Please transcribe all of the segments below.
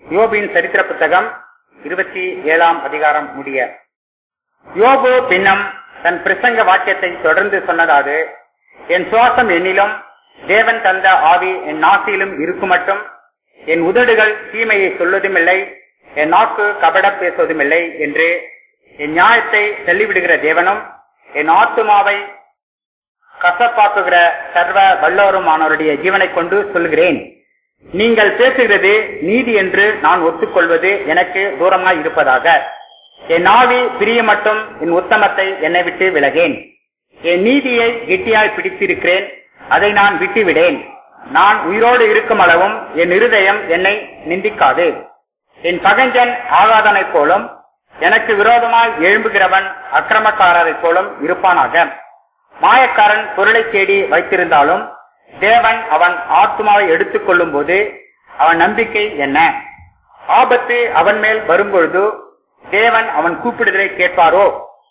யோபின் சரித்திர புத்தகம் 27ஆம் அதிகாரம் முடிய. யோபு பின்னம் தன் பிரசங்க வாக்கியத்தை தொடர்ந்து சொன்னதாவது, என் சுவாசம் என்னிலும் தேவன் தந்த ஆவி என் நாசியிலும் இருக்குமட்டும் என் உதடுகள் தீமையை சொல்வதுமில்லை, என் நாக்கு கபடம் பேசுவதுமில்லை என்று என் நியாயத்தை தள்ளிவிடுகிற தேவனும் என் ஆத்துமாவை கசப்பாக்குகிற சர்வ வல்லவருமானவருடைய ஜீவனை கொண்டு சொல்கிறேன். நீங்கள் பேசுகிறது நீதி என்று நான் ஒத்துக்கொள்வது எனக்கு தூரமாய் இருப்பதாக. என் ஆவி பிரிய மட்டும் என் உத்தமத்தை என்னை விட்டு விலகேன். என் நீதியை கெட்டியாய் பிடித்திருக்கிறேன், அதை நான் விட்டுவிடேன். நான் உயிரோடு இருக்கும் அளவும் என் இருதயம் என்னை நிந்திக்காது. என் பகஞ்சன் ஆகாதனை போலும் எனக்கு விரோதமாய் எழும்புகிறவன் அக்கிரமக்காரரை போலும் இருப்பானாக. மாயக்காரன் பொருளை தேடி வைத்திருந்தாலும் தேவன் அவன் ஆத்மாவை எடுத்துக் கொள்ளும் போது அவன் நம்பிக்கை என்ன? ஆபத்து அவன் மேல் வரும்பொழுது தேவன் அவன் கூப்பிடுதலை கேட்பாரோ?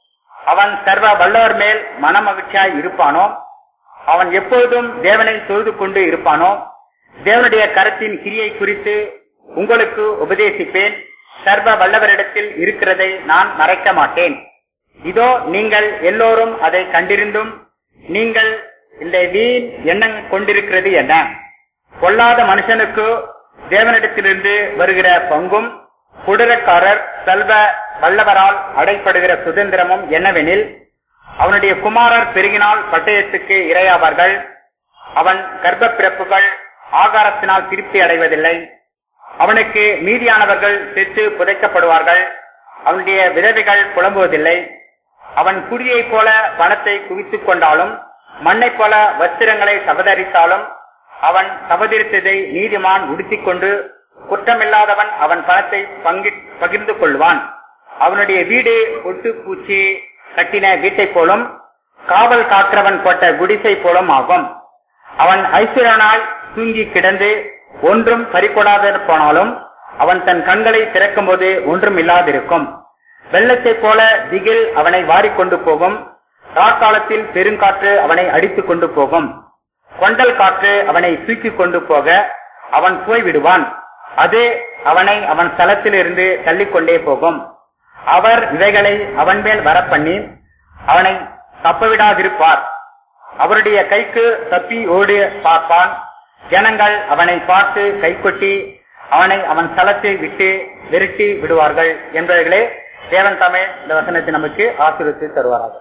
அவன் சர்வ வல்லவர் மேல் மனமகிழ்ச்சியாய் இருப்பானோ? அவன் எப்பொழுதும் தேவனை தொழுது கொண்டு இருப்பானோ? தேவனுடைய கரத்தின் கிரியை குறித்து உங்களுக்கு உபதேசிப்பேன். சர்வ வல்லவரிடத்தில் இருக்கிறதை நான் மறைக்க மாட்டேன். இதோ நீங்கள் எல்லோரும் அதை கண்டிருந்தும் நீங்கள் இந்த வீண் எண்ணம் கொண்டிருக்கிறது என்ன? பொல்லாத மனுஷனுக்கு தேவனிடத்திலிருந்து வருகிற பங்கும் குடரக்காரர் செல்வ வல்லவரால் அடைப்படுகிற சுதந்திரமும் என்னவெனில், அவனுடைய குமாரர் பெருகினால் பட்டயத்துக்கு இரையாவார்கள். அவன் கர்ப்ப பிறப்புகள் ஆகாரத்தினால் திருப்தி அடைவதில்லை. அவனுக்கு மீதியானவர்கள் செத்து புதைக்கப்படுவார்கள். அவனுடைய விதவைகள் புலம்புவதில்லை. அவன் குடியைப் போல பணத்தை குவித்துக் கொண்டாலும் மண்ணை போல வஸ்திரங்களை சபதரித்தாலும் அவன் சபதரித்ததை நீதிமான் உடுத்திக் கொண்டு குற்றமில்லாதவன் அவன் பணத்தை பகிர்ந்து கொள்வான். அவனுடைய வீடு ஒட்டு பூச்சி கட்டின வீட்டை போலும் காவல் காக்கிறவன் போட்ட குடிசை போலும் ஆகும். அவன் ஐஸ்வரனாய் தூங்கி கிடந்து ஒன்றும் பறிகொடாத போனாலும் அவன் தன் கண்களை திறக்கும் போது ஒன்றும் இல்லாதிருக்கும். வெள்ளத்தை போல திகில் அவனை வாரிக்கொண்டு போகும். ராக்காலத்தில் பெருங்காற்று அவனை அடித்துக் கொண்டு போகும். கொண்டல் காற்று அவனை தூக்கி கொண்டு போக அவன் போய்விடுவான். அது அவனை அவன் ஸ்தலத்திலிருந்து தள்ளிக்கொண்டே போகும். அவர் இவைகளை அவன் மேல் வரப்பண்ணி அவனை தப்பவிடாதிருப்பார். அவருடைய கைக்கு தப்பி ஓடி பார்ப்பான். ஜனங்கள் அவனை பார்த்து கைகொட்டி அவனை அவன் ஸ்தலத்தை விட்டு விரட்டி விடுவார்கள் என்பவர்களே தேவன் தாமே இந்த வசனத்தை நமக்கு ஆசீர்வதித்து தருவாராக.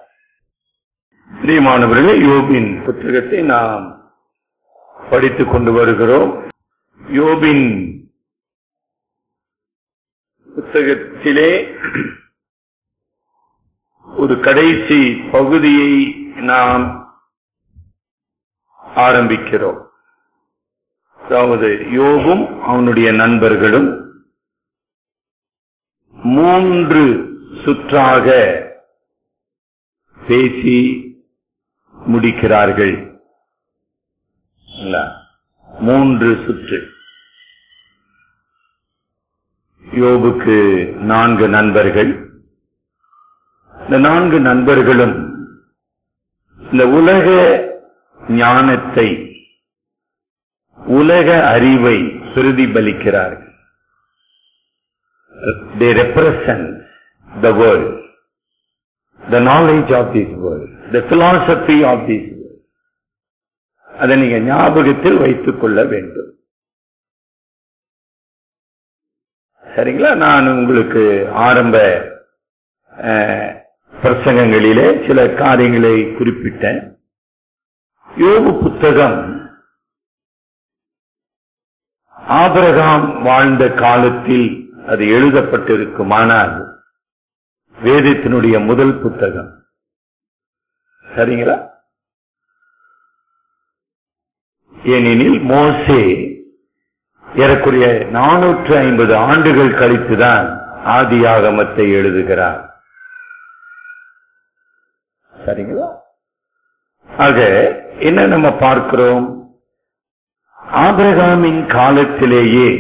பிரியமானவர்களே, யோபின் புத்தகத்தை நாம் படித்துக் கொண்டு வருகிறோம். யோபின் புத்தகத்திலே ஒரு கடைசி பகுதியை நாம் ஆரம்பிக்கிறோம். அதாவது யோபும் அவனுடைய நண்பர்களும் 3 சுற்றாக பேசி முடிக்கிறார்கள். 3 சுற்று. யோபுக்கு 4 நண்பர்கள். இந்த 4 நண்பர்களும் இந்த உலக ஞானத்தை, உலக அறிவை பிரதிபலிக்கிறார்கள். They represent the world, the knowledge of this world, the philosophy of this world. அதை நீங்க ஞாபகத்தில் வைத்துக் கொள்ள வேண்டும். சரிங்களா? நான் உங்களுக்கு ஆரம்ப பிரசங்கங்களிலே சில காரியங்களை குறிப்பிட்டேன். யோபு புத்தகம் ஆபிரகாம் வாழ்ந்த காலத்தில் அது எழுதப்பட்டிருக்குமானால் வேதத்தினுடைய முதல் புத்தகம். சரிங்களா? ஏனெனில் மோசே ஏறக்குறைய 450 ஆண்டுகள் கழித்துதான் ஆதியாகமத்தை எழுதுகிறார். சரிங்களா? ஆக என்ன நம்ம பார்க்கிறோம்? ஆபிரகாமின் காலத்திலேயே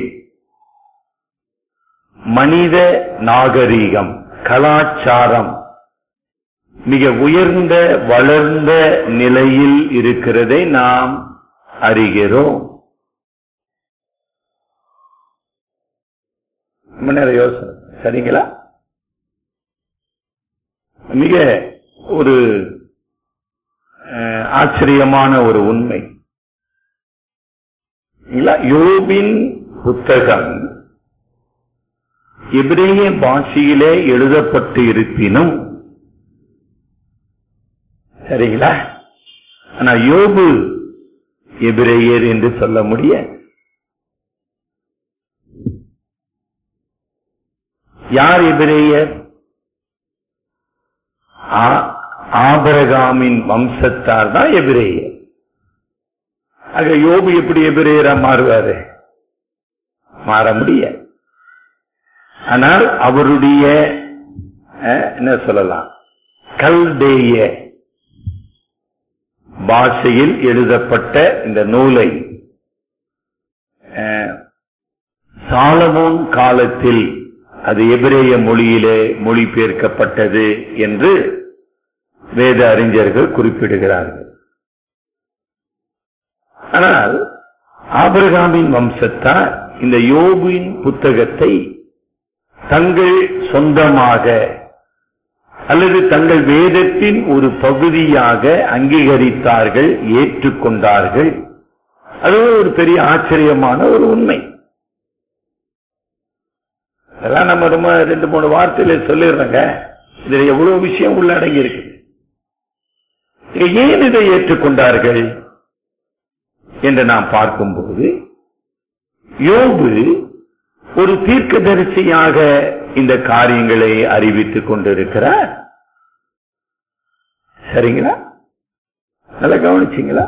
மனித நாகரீகம், கலாச்சாரம் மிக உயர்ந்த வளர்ந்த நிலையில் இருக்கிறதை நாம் அறிகிறோம். ரொம்ப நேரம் யோசனை. சரிங்களா? மிக ஒரு ஆச்சரியமான ஒரு உண்மை. யோபின் புத்தகம் எபிரேய பாஷையிலே எழுதப்பட்டு இருப்பினும், சரிங்களா, ஆனா யோபு எபிரேயர் என்று சொல்ல முடியாது. யார் எபிரேயர்? ஆபிரகாமின் வம்சத்தார் தான் எபிரேயர். ஆக யோபு எப்படி எபிரேயரா மாறுவாரு? மாற முடியாது. ஆனால் அவருடைய என்ன சொல்லலாம், கல்தேய பாஷையில் எழுதப்பட்ட இந்த நூலை சாலமோன் காலத்தில் அது எபிரேய மொழியிலே மொழிபெயர்க்கப்பட்டது என்று வேத அறிஞர்கள் குறிப்பிடுகிறார்கள். ஆனால் ஆபிரகாமின் வம்சத்தார் இந்த யோபின் புத்தகத்தை தங்கள் சொந்தமாக அல்லது தங்கள் வேதத்தின் ஒரு பகுதியாக அங்கீகரித்தார்கள், ஏற்றுக்கொண்டார்கள். அது ஒரு பெரிய ஆச்சரியமான ஒரு உண்மை. அதெல்லாம் நம்ம ரொம்ப 2-3 வார்த்தையில சொல்லிடுறோங்க. இதுல எவ்வளவு விஷயம் உள்ளடங்கி இருக்குது. ஏன் இதை ஏற்றுக்கொண்டார்கள் என்று நாம் பார்க்கும்போது, யோபு ஒரு தீர்க்கதரிசியாக இந்த காரியங்களை அறிவித்துக் கொண்டிருக்கிறார். சரிங்களா? நல்லா கவனிச்சீங்களா?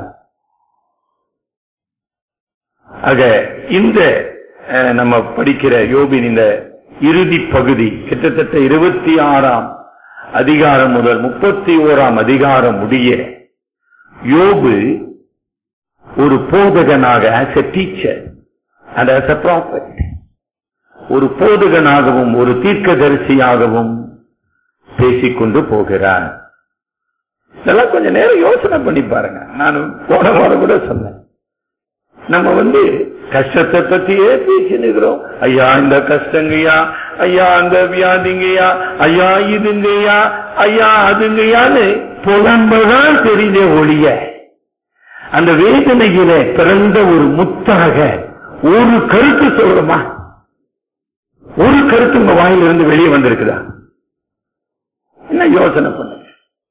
ஆக இந்த நம்ம படிக்கிற யோபின் இந்த இறுதி பகுதி கிட்டத்தட்ட 26ஆம் அதிகாரம் முதல் 31ஆம் அதிகாரம் முடிய யோபு ஒரு போதகனாக, as a teacher and as a prophet, ஒரு போதகனாகவும் ஒரு தீர்க்கதரிசியாகவும் பேசிக்கொண்டு போகிறார். இதெல்லாம் கொஞ்ச நேரம் யோசனை பண்ணி பாருங்க. நான் போன வாரம் கூட சொன்னேன், நம்ம கஷ்டத்தை பத்தியே பேசினுக்கிறோம். ஐயா இந்த கஷ்டங்கய்யா, ஐயா அந்த வியாதிங்கய்யா, ஐயா இதுங்கய்யா, ஐயா அதுங்கய்யான்னு புலம்பதான் தெரிஞ்ச ஒழிய அந்த வேதனையில பிறந்த ஒரு முத்தாக ஒரு கருத்து சொல்றோமா? ஒரு கருத்து உங்க வாயிலிருந்து வெளியே வந்திருக்குதா? என்ன யோசனை பண்ணுங்க.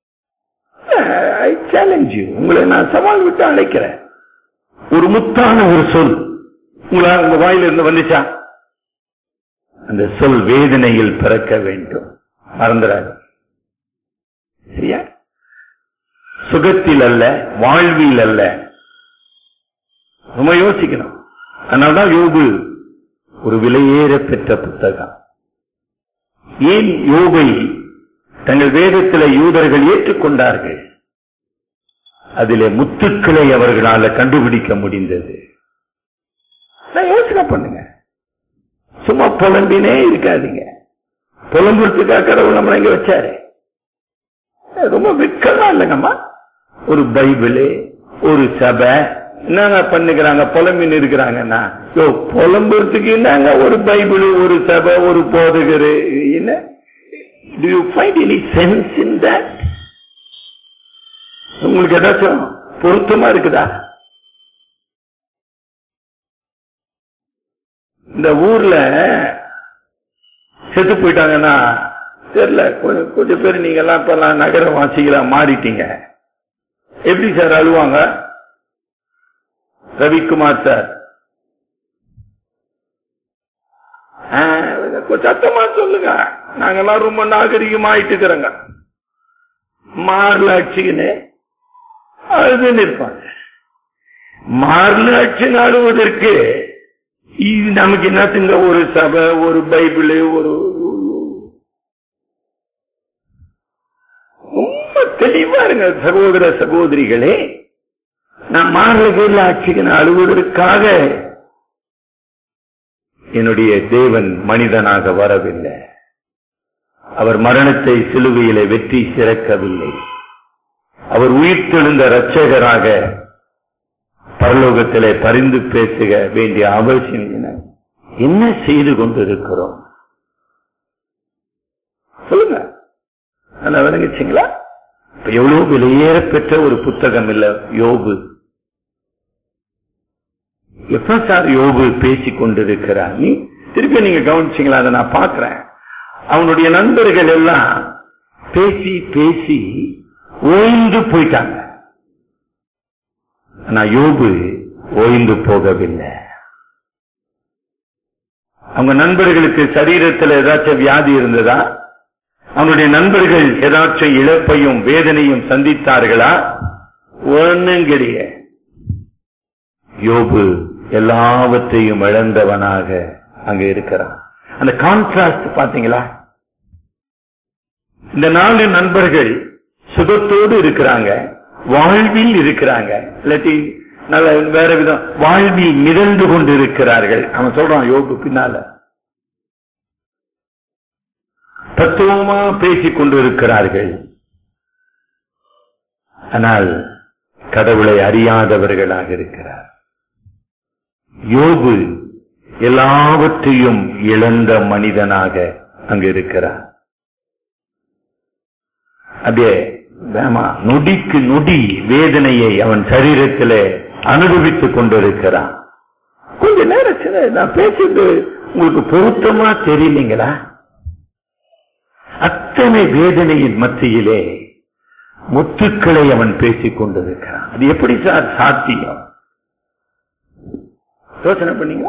ஐ சேலஞ்ச் யூ, உங்களை நான் சவால் விட்டு அழைக்கிறேன். ஒரு முத்தான ஒரு சொல் உங்க வாயிலிருந்து வந்துச்சா? அந்த சொல் வேதனையில் பிறக்க வேண்டும். மறந்துடாது. சரியா? சுகத்தில் அல்ல, வாழ்வில் அல்ல. ரொம்ப யோசிக்கணும். அதனால்தான் யோபு ஒரு விலையேற பெற்ற புத்தகம். ஏன் யோபை தங்கள் வேதத்தில் யூதர்கள் ஏற்றுக்கொண்டார்கள்? அதிலே முத்துக்களை அவர்களால் கண்டுபிடிக்க முடிந்தது. யோசனை பண்ணுங்க. சும்மா புலம்பினே இருக்காதீங்க. புலம்புறதுக்காக கடவுள் நம்மள இங்க வச்சாரு. ரொம்ப வெட்கமா இல்லைங்கம்மா. ஒரு பைபிள், ஒரு சபை என்னங்க பண்ணுகிறாங்க, புலம்பின்னு இருக்கிறாங்கன்னா, புலம்புறதுக்கு என்னங்க ஒரு பைபிள், ஒரு சபை, ஒரு போதகர்? என்ன? Do you find any sense in that? உங்களுக்கு ஏதாச்சும் பொருத்தமா இருக்குதா? இந்த ஊர்ல செத்து போயிட்டாங்கன்னா தெரியல, கொஞ்சம் பேர் நீங்க எல்லாம் இப்பெல்லாம் நகரவாசிகளா மாறிட்டீங்க. எப்படி சார் அழுவாங்க? ரவிக்குமார் சார் சத்தமா சொல்லுங்க. நாங்கெல்லாம் ரொம்ப நாகரிகமாயிட்டு இருக்கிறோங்க. மார்ல அடிச்சுக்கின்னு அழுதுன்னு இருப்பாங்க. மார்ல அடிச்சுன்னு அழுவதற்கு நமக்கு என்னத்துங்க ஒரு சபை, ஒரு பைபிள், ஒரு ரொம்ப தெளிவா இருங்க சகோதர சகோதரிகளே. நான் மார்ல பேர்ல அடிச்சுக்கின்னு அழுவதற்காக என்னுடைய தேவன் மனிதனாக வரவில்லை. அவர் மரணத்தை சிலுவையிலே வெற்றி சிறக்கவில்லை. அவர் உயிர்த்தெழுந்த இரட்சகராக பரலோகத்திலே பரிந்து பேசுக வேண்டிய அவசியம் என்ன செய்து கொண்டிருக்கிறோம்? சொல்லுங்க. நல்லா விளங்குச்சிங்களா? இப்ப எவ்வளவு விலையேற பெற்ற ஒரு புத்தகம் இல்ல யோபு. எப்ப சார் யோபு பேசிக் கொண்டிருக்கிறார்? நீ திருப்பி நீங்க கவனிச்சீங்களா? அதை நான் பாக்குறேன். அவனுடைய நண்பர்கள் எல்லாம் பேசி பேசி ஓய்ந்து போயிட்டாங்க. ஆனா யோபு ஓய்ந்து போகவில்லை. அவங்க நண்பர்களுக்கு சரீரத்தில் ஏதாச்சும் வியாதி இருந்ததா? அவனுடைய நண்பர்கள் ஏதாச்சும் இழப்பையும் வேதனையும் சந்தித்தார்களா? ஒன்னும் கிடையாது. யோபு எல்லாவற்றையும் இழந்தவனாக அங்க இருக்கிறான். அந்த கான்ட்ராஸ்ட் பாத்தீங்களா? இந்த 4 நண்பர்கள் சுகத்தோடு இருக்கிறாங்க, வாழ்வில் இருக்கிறாங்க, இல்லாட்டி நல்ல வேற விதம் வாழ்வில் மிதந்து கொண்டு இருக்கிறார்கள். அவன் சொல்றான் யோபு பின்னால தத்துவமா பேசிக் கொண்டிருக்கிறார்கள். ஆனால் கடவுளை அறியாதவர்களாக இருக்கிறார். யோபு எல்லாவற்றையும் இழந்த மனிதனாக அங்கு இருக்கிறார். அதே நொடிக்கு நொடி வேதனையை அவன் சரீரத்திலே அனுபவித்துக் கொண்டிருக்கிறான். கொஞ்ச நேரத்தில் நான் பேசுறது உங்களுக்கு பொருத்தமா தெரியலீங்களா? அத்தனை வேதனையின் மத்தியிலே முத்துக்களை அவன் பேசிக் கொண்டிருக்கிறான். அது எப்படி சார் சாத்தியம்? யோசனை பண்ணீங்க?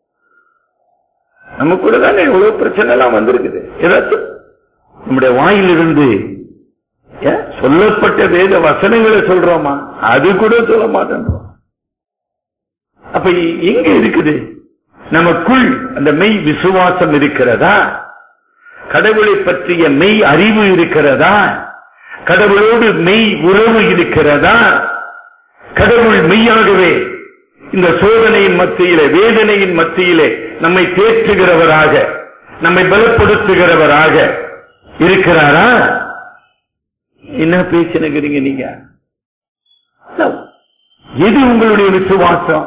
நம்ம கூட தானே இவ்வளவு பிரச்சனை எல்லாம் வந்திருக்குது. ஏதாச்சும் நம்முடைய வாயிலிருந்து சொல்லப்பட்ட வேத வசனங்களை சொல்றோமா? அது கூட சொல்ல மாட்டோம். அப்ப எங்க இருக்குது? நமக்குள் அந்த மெய் விசுவாசம் இருக்கிறதா? கடவுளை பற்றிய மெய் அறிவு இருக்கிறதா? கடவுளோடு மெய் உறவு இருக்கிறதா? கடவுள் மெய்யாகவே இந்த சோதனையின் மத்தியிலே, வேதனையின் மத்தியிலே நம்மை தேற்றுகிறவராக, நம்மை பலப்படுத்துகிறவராக இருக்கிறாரா? என்ன பேசினுக்கிறீங்க நீங்க? எது உங்களுடைய விசுவாசம்?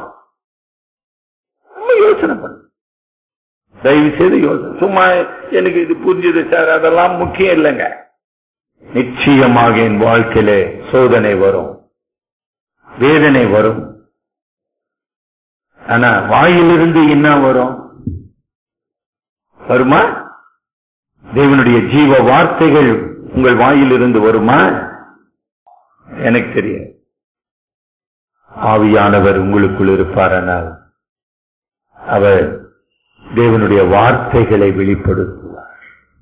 யோசனை பண்ணு, தயவு செய்து யோசனை. சும்மா எனக்கு இது புரிஞ்சது சார், அதெல்லாம் முக்கியம் இல்லைங்க. நிச்சயமாக என் வாழ்க்கையிலே சோதனை வரும், வேதனை வரும். ஆனா வாயிலிருந்து என்ன வரும்? வருமா? தேவனுடைய ஜீவ வார்த்தைகள் உங்கள் வாயிலிருந்து வருமா? எனக்கு தெரியாது. ஆவியானவர் உங்களுக்குள் இருப்பாரானால் அவர் தேவனுடைய வார்த்தைகளை வெளிப்படுத்துவார்.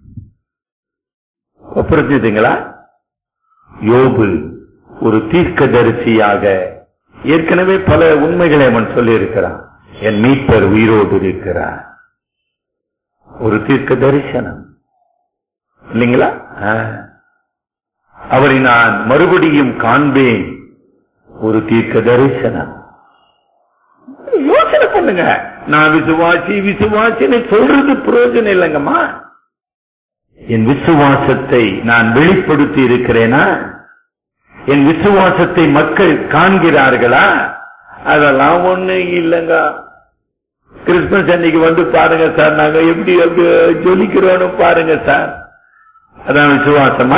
புரிஞ்சுதுங்களா? யோபு ஒரு தீர்க்கதரிசியாக ஏற்கனவே பல உண்மைகளை அவன் சொல்லி இருக்கிறான். என் மீட்பர் உயிரோடு இருக்கிறார். ஒரு தீர்க்க தரிசனம் இல்லைங்களா? அவரை நான் மறுபடியும் காண்பேன். ஒரு தீர்க்க தரிசனம். யோசனை பண்ணுங்க. நான் விசுவாசி விசுவாசின்னு சொல்றது பிரயோஜனம் இல்லைங்கம்மா. என் விசுவாசத்தை நான் வெளிப்படுத்தி இருக்கிறேனா? என் விசுவாசத்தை மக்கள் காண்கிறார்களா? அதெல்லாம் ஒண்ணு இல்லைங்க. கிறிஸ்துமஸ் அன்னைக்கு வந்து பாருங்க சார், நாங்க எப்படி ஜொலிக்கிறோன்னு பாருங்க சார். அதான் விசுவாசமா?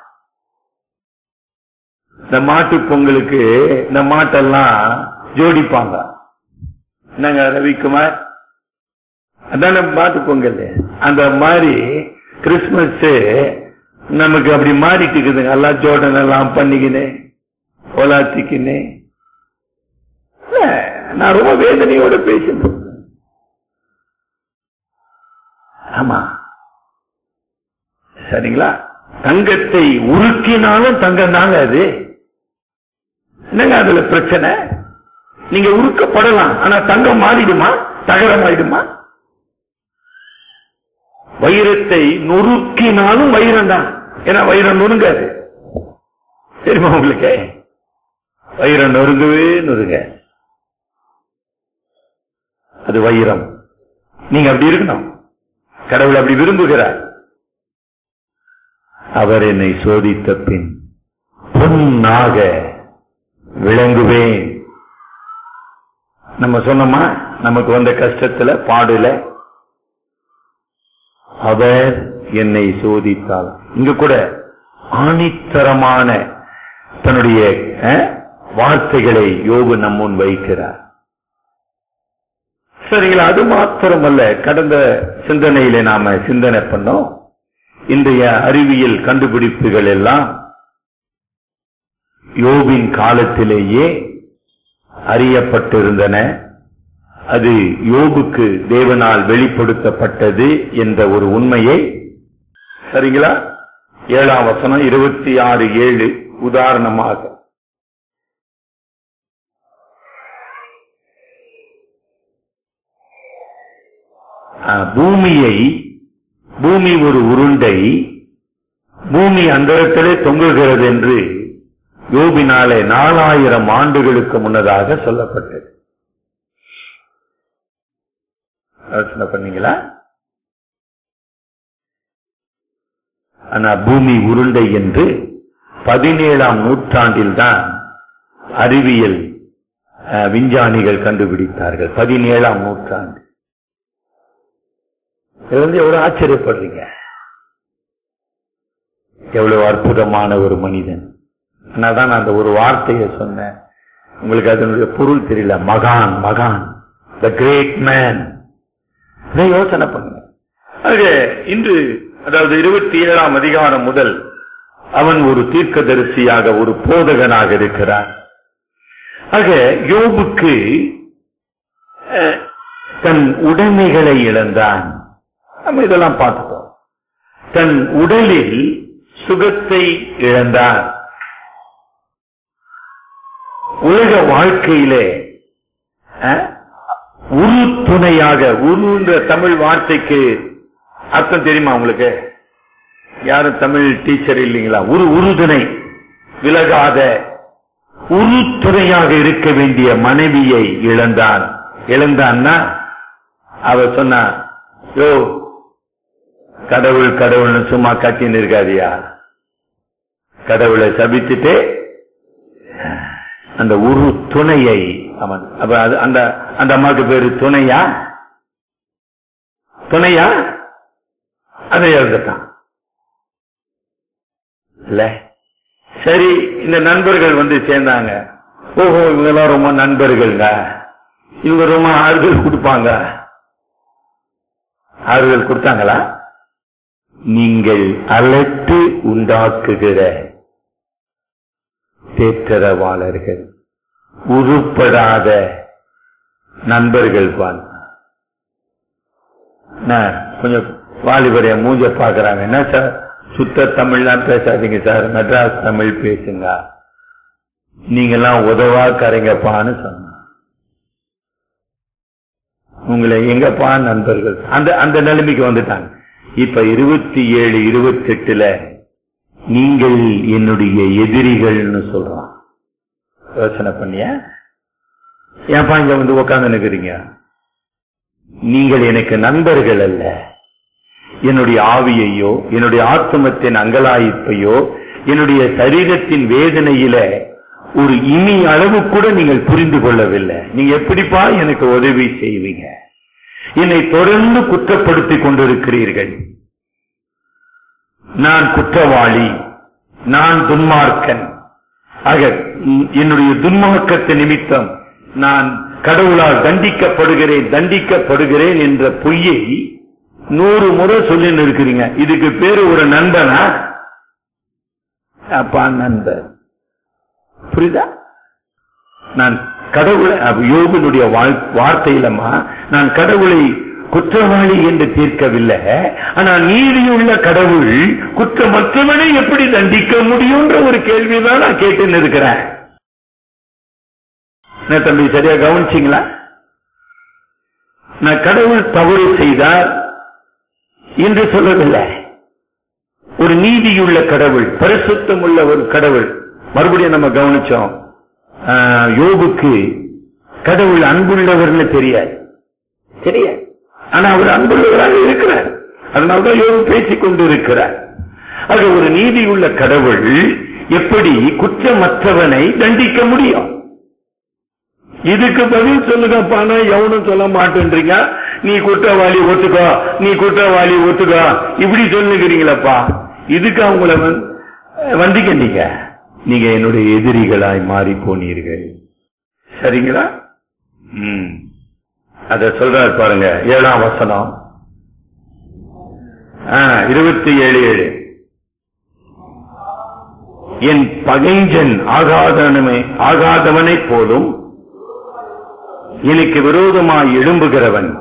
இந்த மாட்டு பொங்கலுக்கு இந்த மாட்டெல்லாம் ஜோடிப்பாங்க. என்னங்க ரவிக்குமார்? அதான மாட்டு பொங்கல். அந்த மாதிரி கிறிஸ்துமஸ் நமக்கு அப்படி மாறிட்டு இருக்குதுங்க. எல்லாம் ஜோடன் எல்லாம் பண்ணிக்கினேன், ஓலாத்திக்கினேன். நான் ரொம்ப வேதனையோட பேசணும். ஆமா, சரிங்களா? தங்கத்தை உருக்கினாலும் தங்கம் தாங்க அது. என்னங்க அதுல பிரச்சனை? நீங்க உருக்கப்படலாம், ஆனா தங்கம் மாறிடுமா? தகரம் ஆயிடுமா? வைரத்தை நொறுக்கினாலும் வைரம் தான். ஏன்னா வைரம் நொறுங்காது. தெரியுமா உங்களுக்கு? வைரம் நொறுங்கவே நொறுங்க. அது வைரம். நீங்க அப்படி இருக்கணும். கடவுள் அப்படி விரும்புகிறார். அவர் என்னை சோதித்த பின் பொன்னாக விளங்குவேன். நம்ம சொன்னோமா, நமக்கு வந்த கஷ்டத்துல பாடுல அவர் என்னை சோதித்தால். இங்க கூட ஆணித்தரமான தன்னுடைய வார்த்தைகளை யோபு நம்முன் வைக்கிறார். சரிங்களா? அது மாத்திரமல்ல, கடந்த சிந்தனையிலே நாம சிந்தனை பண்ணோம். இன்றைய அறிவியல் கண்டுபிடிப்புகள் எல்லாம் யோபின் காலத்திலேயே அறியப்பட்டிருந்தன. அது யோபுக்கு தேவனால் வெளிப்படுத்தப்பட்டது என்ற ஒரு உண்மையை, சரிங்களா? 7ஆம் வசனம் 26:7 உதாரணமாக, பூமி ஒரு உருண்டை, பூமி அந்தரத்திலே தொங்குகிறது என்று யோபினாலே 4000 ஆண்டுகளுக்கு முன்னதாக சொல்லப்பட்டது. யோசனை பண்ணீங்களா? ஆனா பூமி உருண்டை என்று 17ஆம் நூற்றாண்டில் தான் அறிவியல் விஞ்ஞானிகள் கண்டுபிடித்தார்கள். 17ஆம் நூற்றாண்டு. இது எவ்வளவு ஆச்சரியப்படுறீங்க? எவ்வளவு அற்புதமான ஒரு மனிதன். தான் அந்த ஒரு வார்த்தையை சொன்னேன், உங்களுக்கு அதனுடைய பொருள் தெரியல. மகான், மகான், த கிரேட் மேன். யோசனை பண்ணுங்க. ஆக இன்று, அதாவது 27ஆம் அதிகாரம் முதல் அவன் ஒரு தீர்க்கதரிசியாக, ஒரு போதகனாக இருக்கிறான். ஆக யோபுக்கு தன் உடைமைகளை இழந்தான். நம்ம இதெல்லாம் பார்த்துட்டோம். தன் உடலில் சுகத்தை இழந்தார். உலக வாழ்க்கையிலே உரு துணையாக, உருன்ற தமிழ் வார்த்தைக்கு அர்த்தம் தெரியுமா உங்களுக்கு? யாரும் தமிழ் டீச்சர் இல்லைங்களா? உறுதுணை, விலகாத உறுதுணையாக இருக்க வேண்டிய மனைவியை இழந்தான். இழந்தான்னா அவ சொன்னா, யோ கடவுள் கடவுள்னு சும்மா கத்தின்னு இருக்காதியா, கடவுளை சபித்துட்டு அந்த உரு துணையை அவன், அந்த அம்மாவுக்கு பேரு துணையா, துணையா அதை எழுதட்டான் இல்ல. சரி, இந்த நண்பர்கள் வந்து சேர்ந்தாங்க. ஓஹோ, இவங்கெல்லாம் ரொம்ப நண்பர்கள்ங்க, இவங்க ரொம்ப ஆறுதல் கொடுப்பாங்க. ஆறுதல் கொடுத்தாங்களா? நீங்கள் அலட்டு உண்டாக்குகிற தேற்றரவாளர்கள், உருப்படாத நண்பர்கள். கொஞ்சம் வாலிபரைய மூஞ்ச பாக்குறாங்க. என்ன சார், சுத்த தமிழ்லாம் பேசாதீங்க சார், மெட்ராஸ் தமிழ் பேசுங்க, நீங்கெல்லாம் உதவா கரைங்கப்பான்னு சொன்ன. உங்களை எங்கப்பா நண்பர்கள், அந்த நிலைமைக்கு வந்துட்டாங்க. இப்ப 27, 28 நீங்கள் என்னுடைய எதிரிகள்னு சொல்றான். யோசனை பண்ணிய, ஏன்பா இங்க வந்து உட்கார்ந்து நிக்கிறீங்க? நீங்கள் எனக்கு நண்பர்கள் அல்ல. என்னுடைய ஆவியையோ, என்னுடைய ஆத்மத்தின் அங்கலாய்ப்பையோ, என்னுடைய சரீரத்தின் வேதனையில ஒரு இனி அளவு கூட நீங்கள் புரிந்து கொள்ளவில்லை. நீங்க எப்படிப்பா எனக்கு உதவி செய்வீங்க? என்னை தொடர்ந்து குற்றப்படுத்திக் கொண்டிருக்கிறீர்கள். நான் குற்றவாளி, நான் துன்மார்க்கன். ஆக என்னுடைய துன்மார்க்கத்தை நிமித்தம் நான் கடவுளால் தண்டிக்கப்படுகிறேன் என்ற பொய்யை 100 முறை சொல்லி இருக்கிறீங்க. இதுக்கு பேரு ஒரு நண்பனா? அப்பா நண்பர், புரியுதா? நான் கடவுளை, யோபனுடைய வார்த்தையிலமா, நான் கடவுளை குற்றவாளி என்று தீர்க்கவில்லை. ஆனால் நீதியுள்ள கடவுள் குற்றமற்றவனை எப்படி தண்டிக்க முடியும்ன்ற ஒரு கேள்விதான் நான் கேட்டுன்னு இருக்கிறேன். தம்பி, சரியா கவனிச்சிங்களா? நான் கடவுள் தவறு செய்தார் என்று சொல்லவில்லை. ஒரு நீதியுள்ள கடவுள், பரிசுத்தம் உள்ள ஒரு கடவுள். மறுபடியும் நம்ம கவனிச்சோம், யோபுக்கு கடவுள் அன்புள்ளவர்னு தெரியாது. ஆனா அவர் அன்புள்ளவராக இருக்கிறார். அதனால்தான் யோபு பேசிக் கொண்டு இருக்கிறார். ஆக ஒரு நீதியுள்ள கடவுள் எப்படி குற்றமற்றவனை தண்டிக்க முடியும்? இதுக்கு பதில் சொல்லுங்கப்பானா எவனும் சொல்ல மாட்டேன்றீங்க. நீ குற்றவாளி ஒத்துக்கோ, நீ குற்றவாளி ஒத்துக்கோ, இப்படி சொல்லுகிறீங்களப்பா. இதுக்கு அவங்கள வந்திக்கண்டீங்க. நீங்க என்னுடைய எதிரிகளாய் மாறி போனீர்கள். சரிங்களா? அத சொல்றாரு பாருங்க, 7ஆம் வசனம் 27:7. என் பகைஞ்சன் ஆகாதவனை போலும் எனக்கு விரோதமாய் எழும்புகிறவன்.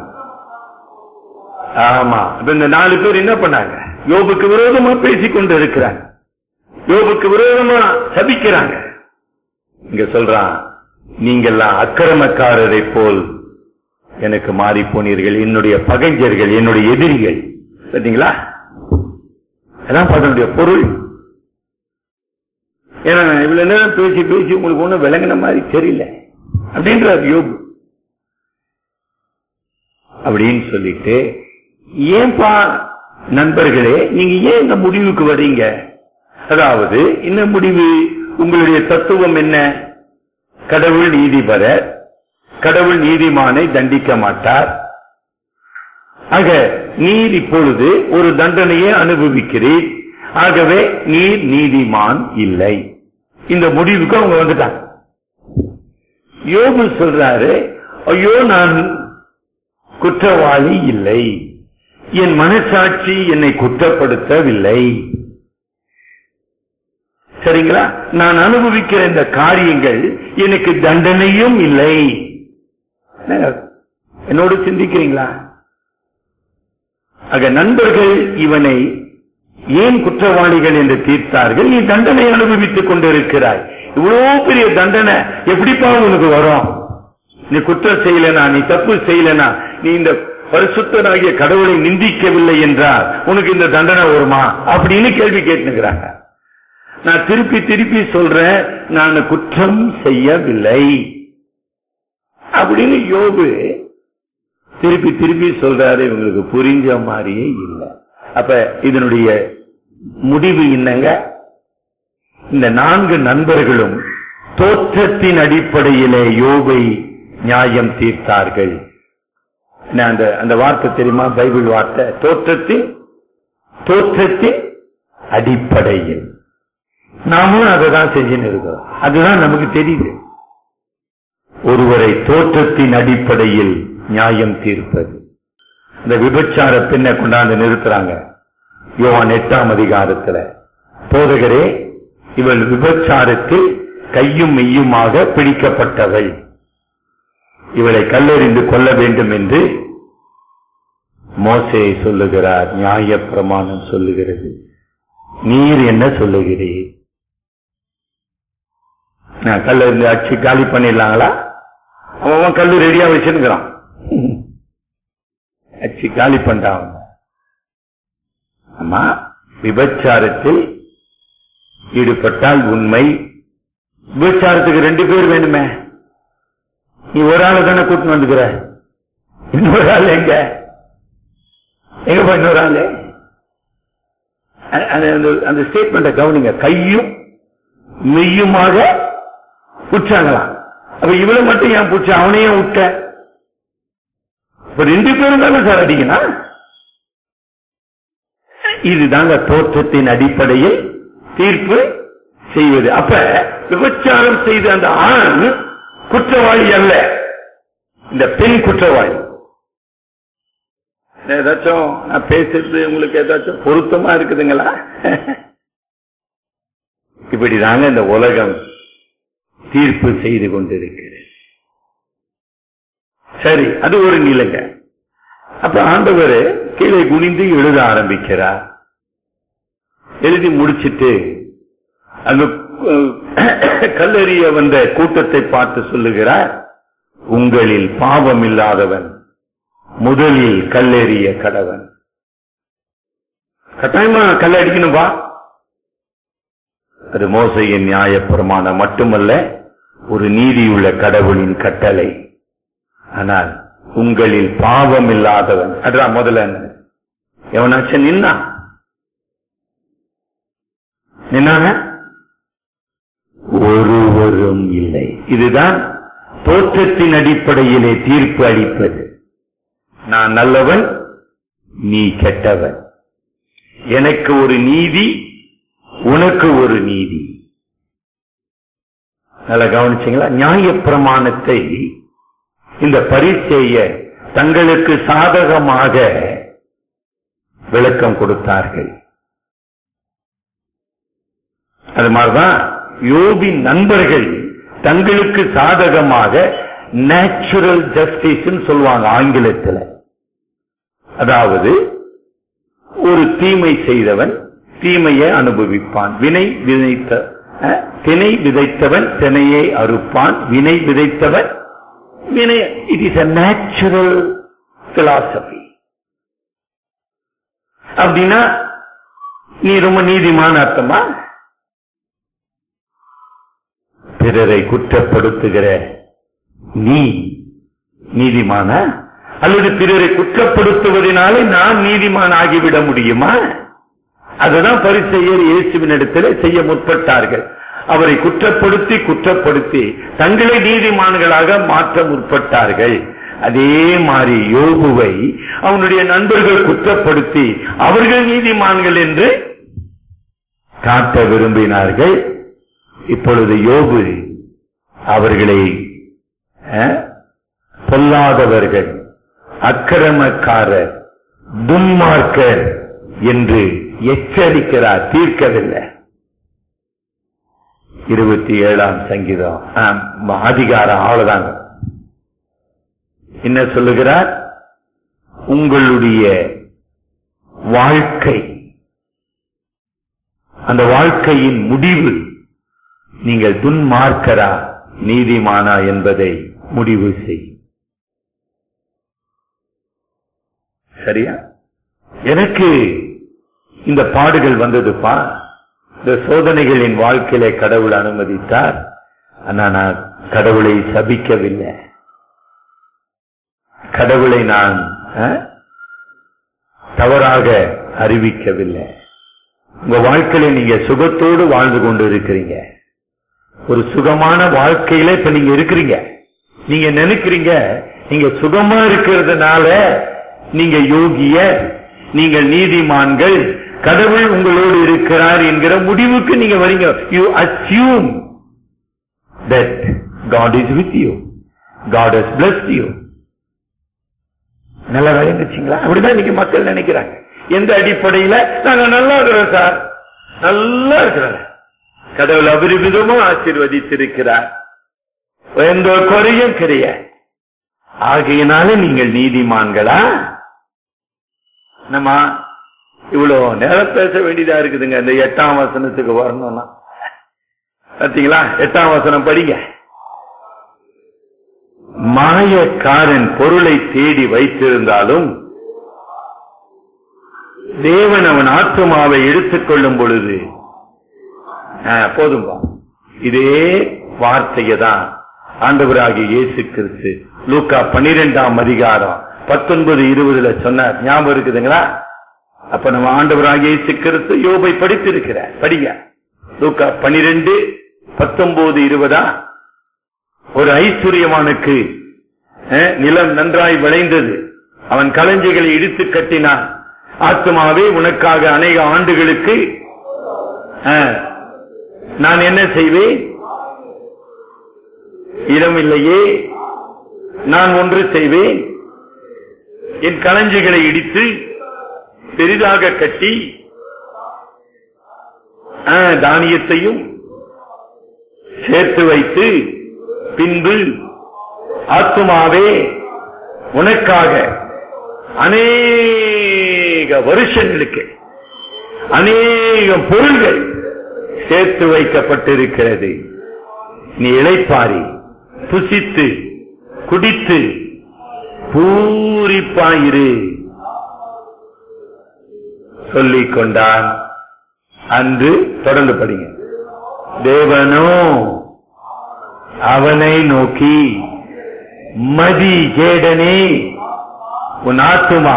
ஆமா, இந்த 4 பேர் என்ன பண்ணாங்க? யோபுக்கு விரோதமா பேசிக் கொண்டு இருக்கிறாங்க, யோபுக்கு விரோதமா சபிக்கிறாங்க. இங்க சொல்றான், நீங்கெல்லாம் அக்கிரமக்காரரை போல் எனக்கு மாறி போனீர்கள், என்னுடைய பகைஞர்கள், என்னுடைய எதிரிகள். பார்த்தீங்களா? அதான் அதனுடைய பொருள். ஏன்னா இவ்வளவு நேரம் பேசி பேசி உங்களுக்கு ஒண்ணும் விளங்கின மாதிரி தெரியல அப்படின்றார் யோபு. அப்படின்னு சொல்லிட்டு, ஏன்பா நண்பர்களே நீங்க ஏன் இந்த முடிவுக்கு வர்றீங்க? அதாவது இந்த முடிவு, உங்களுடைய தத்துவம் என்ன? கடவுள் நீதிபரர், கடவுள் நீதிமானை தண்டிக்க மாட்டார். ஆக நீர் இப்பொழுது ஒரு தண்டனையை அனுபவிக்கிறீர், ஆகவே நீர் நீதிமான் இல்லை. இந்த முடிவுக்கு அவங்க வந்துட்டாங்க. யோபு சொல்றாரு, ஐயோ நான் குற்றவாளி இல்லை, என் மனசாட்சி என்னை குற்றப்படுத்தவில்லை. சரிங்களா? நான் அனுபவிக்கிற இந்த காரியங்கள் எனக்கு தண்டனையும் இல்லை. என்னோடு சிந்திக்கிறீங்களா? ஆக நண்பர்கள் இவனை ஏன் குற்றவாளிகள் என்று தீர்த்தார்கள்? நீ தண்டனை அனுபவித்துக் கொண்டிருக்கிறாய், இவ்வளவு பெரிய தண்டனை எப்படிப்பா உனக்கு வரும்? நீ குற்றம் செய்யலனா, நீ தப்பு செய்யலனா, நீ இந்த பரிசுத்தனாகிய கடவுளை நிந்திக்கவில்லை என்றால் உனக்கு இந்த தண்டனை வருமா அப்படின்னு கேள்வி கேட்டுக்கிறாங்க. நான் திருப்பி திருப்பி சொல்றேன், நான் குற்றம் செய்யவில்லை அப்படின்னு யோபு திருப்பி திருப்பி சொல்றாரு. இவங்களுக்கு புரிஞ்ச மாதிரியே இல்லை. அப்ப இதனுடைய முடிவு என்னங்க? இந்த 4 நண்பர்களும் தோற்றத்தின் அடிப்படையிலே யோபை நியாயம் தீர்த்தார்கள். அந்த வார்த்தை தெரியுமா? பைபிள் வார்த்தை, தோற்றத்தின் அடிப்படையில். நாமும் அதை தான் செஞ்சுன்னு இருக்கிறோம். அதுதான் நமக்கு தெரியுது. ஒருவரை தோற்றத்தின் அடிப்படையில் நியாயம் தீர்ப்பது. இந்த விபச்சார பெண்ணை கொண்டாந்து நிறுத்துறாங்க யோவான் 8ஆம் அதிகாரத்தில். போதகரே, இவள் விபச்சாரத்தில் கையும் மெய்யுமாக பிடிக்கப்பட்டவள், இவளை கல்லெறிந்து கொள்ள வேண்டும் என்று மோசே சொல்லுகிறார், நியாய பிரமாணம் சொல்லுகிறது. நீர் என்ன சொல்லுகிறீர்? நான் கல்லெறிந்து அடிச்சு காலி பண்ணிடலாங்களா? அவன் கல்லு ரெடியா வச்சிருக்கிறான், அடிச்சு காலி பண்ணிட்டான். ஆமா, விபச்சாரத்தில் ஈடுபட்டால் உண்மை. விபச்சாரத்துக்கு 2 பேர் வேணுமே. நீ ஒரு ஆளு தானே கூட்டின்னு வந்துக்கிற, இன்னொரு ஆள் எங்க இன்னொரு ஆளு? அந்த ஸ்டேட்மெண்ட கவனிங்க. கையும் மெய்யுமாக புடிச்சாங்களாம். அப்ப இவளை மட்டும் ஏன் புடிச்ச, அவனையும் விட்ட? இப்ப 2 பேரும் தானே சார் அடிக்கணும். இதுதாங்க தோற்றத்தின் அடிப்படையில் தீர்ப்பு செய்வது. அப்ப விபச்சாரம் செய்த அந்த ஆண் குற்றவாளி அல்ல, இந்த பெண் குற்றவாளி. ஏதாச்சும் நான் பேசுறது உங்களுக்கு ஏதாச்சும் பொருத்தமா இருக்குதுங்களா? இப்படிதாங்க இந்த உலகம் தீர்ப்பு செய்து கொண்டிருக்கிறது. சரி, அது ஒரு நிலைங்க. அப்ப ஆண்டவர் கீழே குனிந்து எழுத ஆரம்பிக்கிறார். எழுதி முடிச்சிட்டு அந்த கல்லெறிய வந்த கூட்டத்தை பார்த்து சொல்லுகிறார், உங்களில் பாவம் இல்லாதவன் முதலில் கல்லெறிய கடவன். கட்டாயமா கல்லடிக்கணும்பா. அது மோசையின் நியாய பிரமாணம் மட்டுமல்ல, ஒரு நீதியுள்ள கடவுளின் கட்டளை. ஆனால் உங்களில் பாவம் இல்லாதவன், அதான் முதல்ல எவனாச்சும் நின்னாங்க? ஒருவரும் இல்லை. இதுதான் தோற்றத்தின் அடிப்படையிலே தீர்ப்பு அளிப்பது. நான் நல்லவன், நீ கெட்டவன், எனக்கு ஒரு நீதி, உனக்கு ஒரு நீதி. நல்லா கவனிச்சீங்களா? நியாயப்பிரமாணத்தை இந்த பரிசேயர் தங்களுக்கு சாதகமாக விளக்கம் கொடுத்தார்கள். அது மாதிரிதான் யோபின் நண்பர்கள் தங்களுக்கு சாதகமாக நேச்சுரல் ஜஸ்டிஸ் சொல்லுவாங்க ஆங்கிலத்தில். அதாவது ஒரு தீமை செய்தவன் தீமையை அனுபவிப்பான், தினை விதைத்தவன் தினையை அறுப்பான், வினை விதைத்தவன் வினை. It is a natural philosophy. அப்படின்னா நீ ரொம்ப நீதிமான அர்த்தமா? பிறரை குற்றப்படுத்துகிற நீ நீதிமான, அல்லது பிறரை குற்றப்படுத்துவதனாலே நான் நீதிமான் ஆகிவிட முடியுமா? அதுதான் பரிசேயர் இயேசுவின் இடத்தில் செய்ய முற்பட்டார்கள். அவரை குற்றப்படுத்தி தங்களை நீதிமான்களாக மாற்ற முற்பட்டார்கள். அதே மாதிரி யோபுவை அவனுடைய நண்பர்கள் குற்றப்படுத்தி அவர்கள் நீதிமான்கள் என்று காட்ட விரும்பினார்கள். இப்பொழுது யோபு அவர்களை பொல்லாதவர்கள், அக்கிரமக்காரர், துன்மார்க்கர் என்று எச்சரிக்கிறார், தீர்க்கவில்லை. 27ஆம் சங்கீதம் அதிகாரம் அவ்வளவுதாங்க. என்ன சொல்லுகிறார்? உங்களுடைய வாழ்க்கை, அந்த வாழ்க்கையின் முடிவு, நீங்கள் துன்மார்க்கரா நீதிமானா என்பதை முடிவு செய். சரியா? எனக்கு இந்த பாடுகள் வந்ததுப்பா, இந்த சோதனைகளின் வாழ்க்கையில கடவுள் அனுமதித்தார். ஆனா நான் கடவுளை சபிக்கவில்லை, கடவுளை நான் தவறாக அறிவிக்கவில்லை. உங்க வாழ்க்கையில நீங்க சுகத்தோடு வாழ்ந்து கொண்டு இருக்கிறீங்க. ஒரு சுகமான வாழ்க்கையில இப்ப நீங்க இருக்கிறீங்க. நீங்க நினைக்கிறீங்க நீங்க சுகமா இருக்கிறதுனால நீங்க யோகிய, நீங்கள் நீதிமான்கள், கடவுள் உங்களோடு இருக்கிறார் என்கிற முடிவுக்கு நீங்க வரீங்க. You assume that God is with you, God has blessed you. நல்லா விளங்குச்சுங்களா? அப்படிதான் நீங்க மக்கள் நினைக்கிறாங்க. எந்த அடிப்படையில? நாங்க நல்லா இருக்கிறோம் சார், நல்லா இருக்கிறோம், கடவுள் அபரிமிதமா ஆசீர்வதித்திருக்கிறார், எந்த குறையும் கிடையாது, ஆகையினால நீங்கள் நீதிமான்களா? நம்ம இவ்வளவு நேரம் பேச வேண்டியதா இருக்குதுங்க. இந்த 8ஆம் வசனத்துக்கு வரணும்னா பாத்தீங்களா? 8ஆம் வசனம் படிங்க. மாயக்காரன் பொருளை தேடி வைத்திருந்தாலும் தேவன் அவன் ஆத்துமாவை எடுத்துக் கொள்ளும் பொழுது போதும்பா. இதே வார்த்தையதான் ஆண்டவராகிய இயேசு கிறிஸ்து லூக்கா 12ஆம் அதிகாரம் 19-20 சொன்னார். ஞாபகம் இருக்குதுங்களா? அப்ப நம்ம ஆண்டவராகிய இயேசு கிறிஸ்து யோபை படித்திருக்கிறார். படிங்க. லூக்கா 12:19-20. ஒரு ஐஸ்வர்யவானுக்கு நிலம் நன்றாய் விளைந்தது, அவன் களஞ்சிகளை இடித்து கட்டினான். ஆத்துமாவே, உனக்காக அநேக ஆண்டுகளுக்கு நான் என்ன செய்வேன்? இடமில்லையே, நான் ஒன்று செய்வேன், என் களஞ்சிகளை இடித்து பெரிதாக கட்டி தானியத்தையும் சேர்த்து வைத்து, பின்பு ஆத்துமாவே, உனக்காக அநேக வருஷங்களுக்கு அநேக பொருள்கள் சேர்த்து வைக்கப்பட்டிருக்கிறது, நீ இளைப்பாரி புசித்து குடித்து பூரிப்பாயிரு சொல்லிக் கொண்டான். அன்று தொடர்ந்து படிங்க. தேவனோ அவனை நோக்கி, மதி கேடனே, உன் ஆத்துமா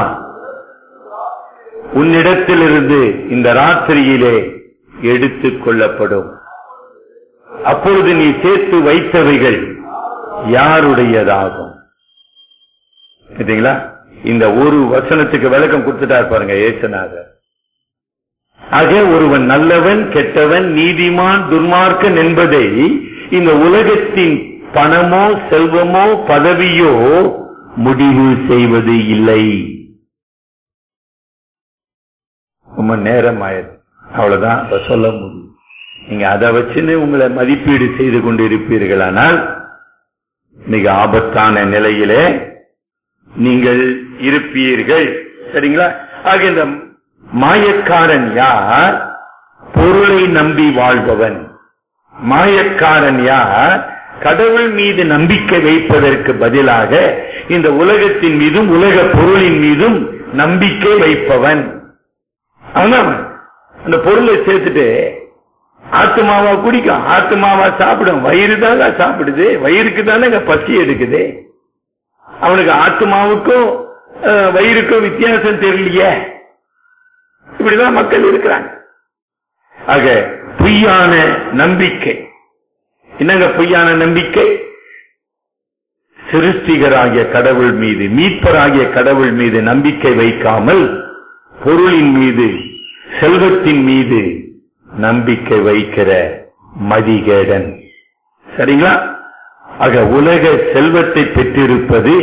உன்னிடத்திலிருந்து இந்த ராத்திரியிலே எடுத்துக் கொள்ளப்படும். அப்பொழுது நீ சேர்த்து வைத்தவைகள் யாருடையதாகும்? கேட்டீங்களா? இந்த ஒரு வசனத்துக்கு விளக்கம் கொடுத்துட்டார் பாருங்க இயேசுநாதர். ஆக ஒருவன் நல்லவன், கெட்டவன், நீதிமான், துன்மார்க்கன் என்பதை இந்த உலகத்தின் பணமோ செல்வமோ பதவியோ முடிவு செய்வது இல்லை. ரொம்ப நேரம் ஆயிடுது, அவ்வளவுதான் சொல்ல முடியும். நீங்க அதை வச்சுன்னு உங்களை மதிப்பீடு செய்து கொண்டு இருப்பீர்களானால் மிக ஆபத்தான நிலையிலே நீங்கள் இருப்பீர்கள். சரிங்களா? ஆக இந்த மாயக்காரன் யார்? பொருளை நம்பி வாழ்பவன். மாயக்காரன் யார்? கடவுள் மீது நம்பிக்கை வைப்பதற்கு பதிலாக இந்த உலகத்தின் மீதும் உலக பொருளின் மீதும் நம்பிக்கை வைப்பவன். அவன் அந்த பொருளை சேர்த்துட்டு ஆத்மாவா குடிக்கும், ஆத்மாவா சாப்பிடும். வயிறு தானே சாப்பிடுது, வயிறுக்கு தானே பசி எடுக்குது. அவனுக்கு ஆத்மாவுக்கும் வயிறுக்கும் வித்தியாசம் தெரியலையே. இப்படிதான் மக்கள் இருக்கிறாங்க. ஆக பொய்யான நம்பிக்கை. என்னங்க பொய்யான நம்பிக்கை? சிருஷ்டிகராகிய கடவுள் மீது, மீட்பராகிய கடவுள் மீது நம்பிக்கை வைக்காமல் பொருளின் மீது, செல்வத்தின் மீது நம்பிக்கை வைக்கிற மதிகேடன். சரிங்களா? ஆக உலக செல்வத்தை பெற்றிருப்பது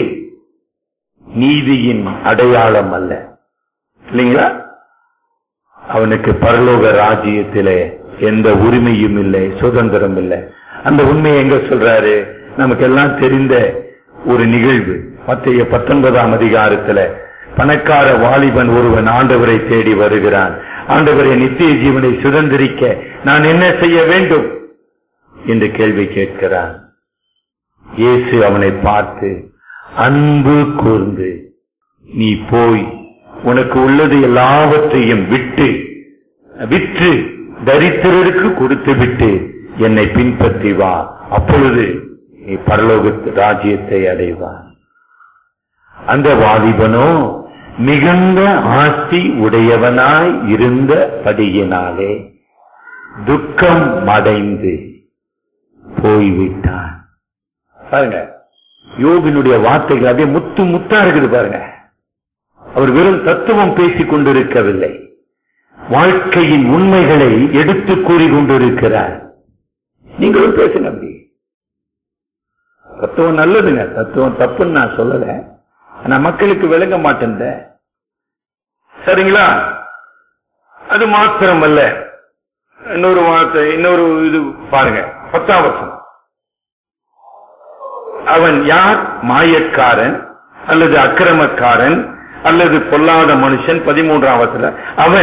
நீதியின் அடையாளம் அல்ல, இல்லைங்களா? அவனுக்கு பரலோக ராஜ்யத்திலே எந்த உரிமையும் இல்லை, சுதந்திரம் இல்லை. அந்த உண்மையை எங்க சொல்றாரு? நமக்கு எல்லாம் தெரிந்த ஒரு நிகழ்வு. மத்தேயு 19ஆம் அதிகாரத்துல பணக்கார வாலிபன் ஒருவன் ஆண்டவரை தேடி வருகிறான். ஆண்டவரை, நித்திய ஜீவனை சுதந்திரிக்க நான் என்ன செய்ய வேண்டும் என்று கேள்வி கேட்கிறான். இயேசு அவனை பார்த்து அன்பு கூர்ந்து, நீ போய் உனக்கு உள்ளது எல்லாவற்றையும் விற்று தரித்திரருக்கு கொடுத்து விட்டு என்னை பின்பற்றி வா, அப்பொழுது நீ பரலோக ராஜ்யத்தை அடைவான். அந்த வாலிபனோ மிகுந்த ஆஸ்தி உடையவனாய் இருந்தபடியினாலே துக்கம் அடைந்து போய்விட்டான். பாருங்க, யோபினுடைய வார்த்தைகள் அப்படியே முத்து முத்தா இருக்குது. பாருங்க, அவர் வெறும் தத்துவம் பேசிக் கொண்டிருக்கவில்லை, வாழ்க்கையின் உண்மைகளை எடுத்து கூறிக்கொண்டிருக்கிறார். நீங்களும் பேசுங்க. அப்படி தத்துவம் நல்லதுங்க, தத்துவம் தப்புன்னு நான் சொல்லல, ஆனா மக்களுக்கு விளங்க மாட்டேன். சரிங்களா? அது மாத்திரம் அல்ல, இன்னொரு வார்த்தை, இன்னொரு இது பாருங்க, 10ஆம் வசனம். அவன் யார்? மாயக்காரன் அல்லது அக்கிரமக்காரன் அல்லது பொல்லாத மனுஷன். 13ஆம் வசனம்.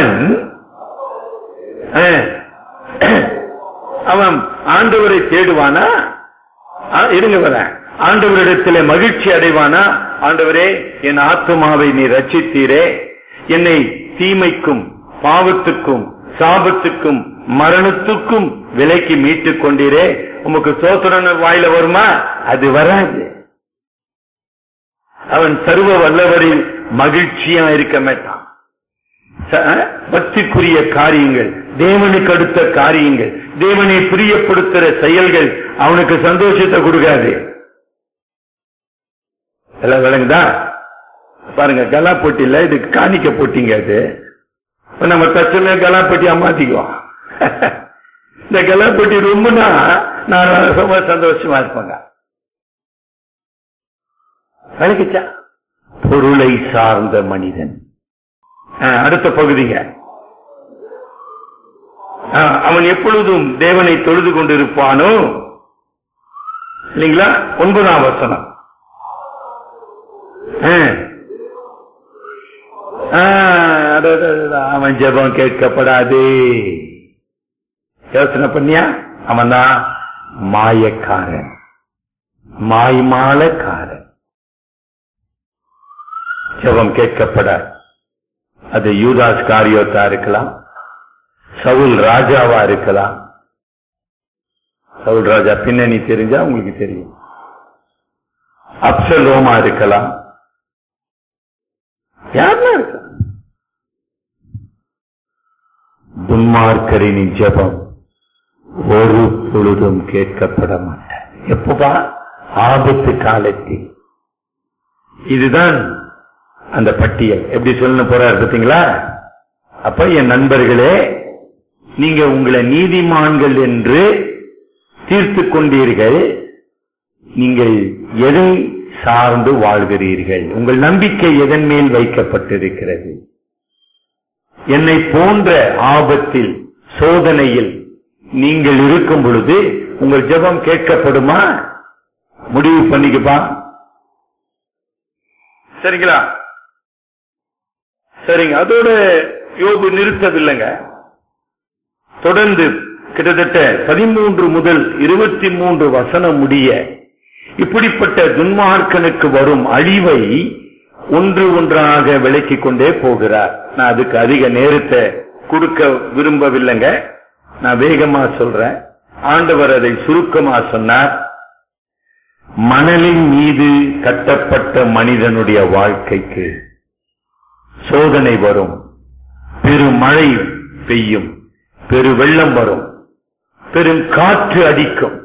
அவன் ஆண்டவரை தேடுவானா? இருங்க வர. ஆண்டவரிடத்திலே மகிழ்ச்சி அடைவானா? ஆண்டவரே, என் ஆத்மாவை நீ ரட்சித்தீரே, என்னை தீமைக்கும் பாவத்துக்கும் சாபத்துக்கும் மரணத்துக்கும் விலைக்கு மீட்டுக் கொண்டீரே, உமக்கு சோத்திரன் வாயில வருமா? அது வராது. அவன் சர்வ வல்லவரில் மகிழ்ச்சியா இருக்க மாட்டான். பக்திக்குரிய காரியங்கள், தேவனுக்கு அடுத்த காரியங்கள், தேவனை பிரியப்படுத்துற செயல்கள் அவனுக்கு சந்தோஷத்தை கொடுக்காது. எல்லாம் விளங்குதா? பாருங்க, கலா போட்டியில இது காணிக்க போட்டிங்க. அது நம்ம தச்சுல கலா போட்டி அம்மாத்திக்குவோம். இந்த கலா போட்டி ரொம்பனா நான் ரொம்ப சந்தோஷமா இருப்பாங்க. விளக்குச்சா? பொருளை சார்ந்த மனிதன். அடுத்த பகுதிங்க, அவன் எப்பொழுதும் தேவனை தொழுது கொண்டிருப்பானோ, இல்லைங்களா? 9ஆம் வசனம். அவன் ஜெபம் கேட்கப்படாது. யோசனை பண்ணியா? அவன் தான் மாயக்காரன், மாய்மாலக்காரன். ஜெபம் கேட்கப்படாது. அது யூதாஸ் காரியோத்தா இருக்கலாம், சவுல் ராஜாவா இருக்கலாம். சவுல் ராஜா பின்னணி தெரிஞ்சா உங்களுக்கு தெரியும். அப்சலோமா இருக்கலாம், யாருன்னா இருக்கலாம். துன்மார்க்கரின் ஜெபம் ஒரு பொழுதும் கேட்கப்பட மாட்டார். எப்பவா? ஆபத்து காலத்தில். இதுதான் அந்த பட்டியல் எப்படி சொல்லணும் போறாரு பார்த்தீங்களா? அப்ப என் நண்பர்களே, நீங்க உங்களை நீதிமான்கள் என்று தீர்த்து கொண்டீர்கள். நீங்கள் எதை சார்ந்து வாழ்கிறீர்கள்? உங்கள் நம்பிக்கை எதன் மேல் வைக்கப்பட்டிருக்கிறது? என்னை போன்ற ஆபத்தில், சோதனையில் நீங்கள் இருக்கும் பொழுது உங்கள் ஜெபம் கேட்கப்படுமா? முடிவு பண்ணிக்கப்பா. சரிங்களா? சரிங்க. அதோட யோபு நிறுத்தவில்லைங்க. தொடர்ந்து கிட்டத்தட்ட 13 முதல் 23 வசனம் முடிய இப்படிப்பட்ட துன்மார்க்கனுக்கு வரும் அழிவை ஒன்று ஒன்றாக விளக்கிக் கொண்டே போகிறார். நான் அதுக்கு அதிக நேரத்தை கொடுக்க விரும்பவில்லைங்க. நான் வேகமா சொல்றேன். ஆண்டவர் அதை சுருக்கமா சொன்னார். மணலின் மீது கட்டப்பட்ட மனிதனுடைய வாழ்க்கைக்கு சோதனை வரும், பெருமழை பெய்யும், பெரு வெள்ளம் வரும், பெரும் காற்று அடிக்கும்,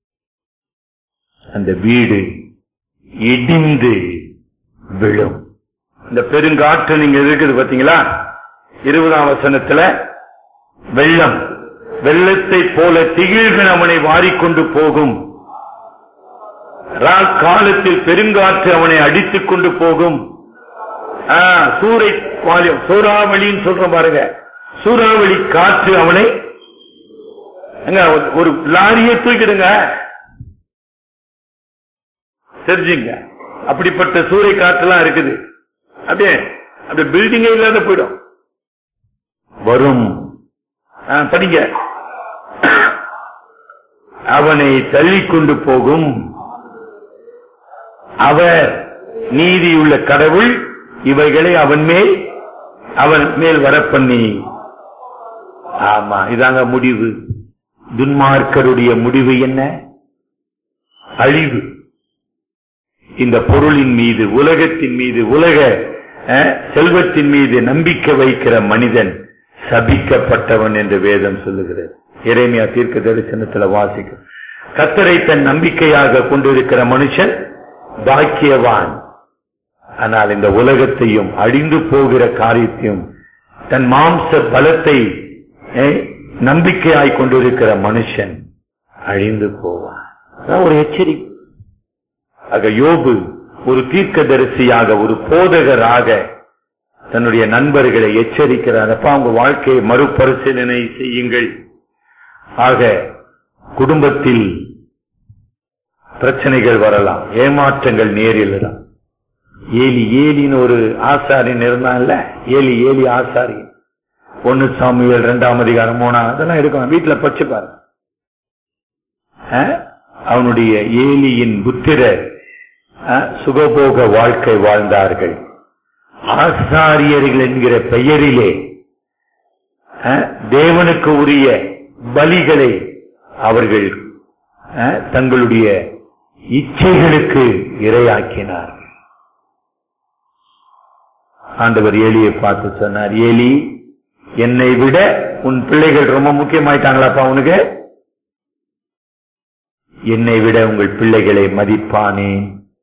அந்த வீடு இடிந்து விழும். இந்த பெருங்காற்று நீங்க இருக்குது பாத்தீங்களா? 20ஆம் வசனத்துல வெள்ளம், வெள்ளத்தை போல திகிழ்கள் அவனை வாரிக்கொண்டு போகும், காலத்தில் பெருங்காற்று அவனை அடித்துக் கொண்டு போகும். சூறாவளின்னு சொல்ற பாருங்க, சூறாவளி காற்று அவனை ஒரு லாரியை தூக்கிடுங்க, தெரிஞ்சுங்க. அப்படிப்பட்ட சூறை காற்றுலாம் இருக்குது. அப்படியே பில்டிங்கே இல்லாத போயிடும். வரும். படிங்க. அவனை தள்ளிக்கொண்டு போகும். அவர் நீதியுள்ள கடவுள் இவைகளை அவன் மேல் வரப்பண்ணி. ஆமா, இதாங்க முடிவு. துன்மார்க்கருடைய முடிவு என்ன? அழிவு. இந்த பொருளின் மீது, உலகத்தின் மீது, உலக செல்வத்தின் மீது நம்பிக்கை வைக்கிற மனிதன் சபிக்கப்பட்டவன் என்று வேதம் சொல்லுகிறது. எரேமியா தீர்க்க தரிசனத்தில் வாசிக்கும். கர்த்தரை தன் நம்பிக்கையாக கொண்டிருக்கிற மனுஷன் பாக்கியவான். ஆனால் இந்த உலகத்தையும் அழிந்து போகிற காரியத்தையும் தன் மாம்ச பலத்தை நம்பிக்கையாய் கொண்டிருக்கிற மனுஷன் அழிந்து போவான். ஒரு எச்சரிக்கை. ஆக யோபு ஒரு தீர்க்கதரிசியாக, ஒரு போதகராக தன்னுடைய நண்பர்களை எச்சரிக்கிறார். அப்பா, உங்க வாழ்க்கையை மறுபரிசீலனை செய்யுங்கள். ஆக குடும்பத்தில் பிரச்சனைகள் வரலாம், ஏமாற்றங்கள் நேரிடலாம். ஏலின்னு ஒரு ஆசாரியன் இருந்தான்ல, ஏலி ஆசாரியன். 1 சாமுவேல் 2ஆம் அதிகாரம் 3 அதெல்லாம் இருக்கும், வீட்டுல பச்சு பாருங்க. அவனுடைய ஏலியின் புத்திரர் சுகபோக வாழ்க்கை வாழ்ந்தார்கள். ஆசாரியர்கள் என்கிற பெயரிலே தேவனுக்கு உரிய பலிகளை அவர்கள் தங்களுடைய இச்சைகளுக்கு இரையாக்கினார்கள். ஆண்டவர் ஏலியை பார்த்து சொன்னார், ஏலி, என்னை விட உன் பிள்ளைகள் ரொம்ப முக்கியமாயிட்டாங்களாப்பா உனக்கு? என்னை விட உங்கள் பிள்ளைகளை மதிப்பானேன்.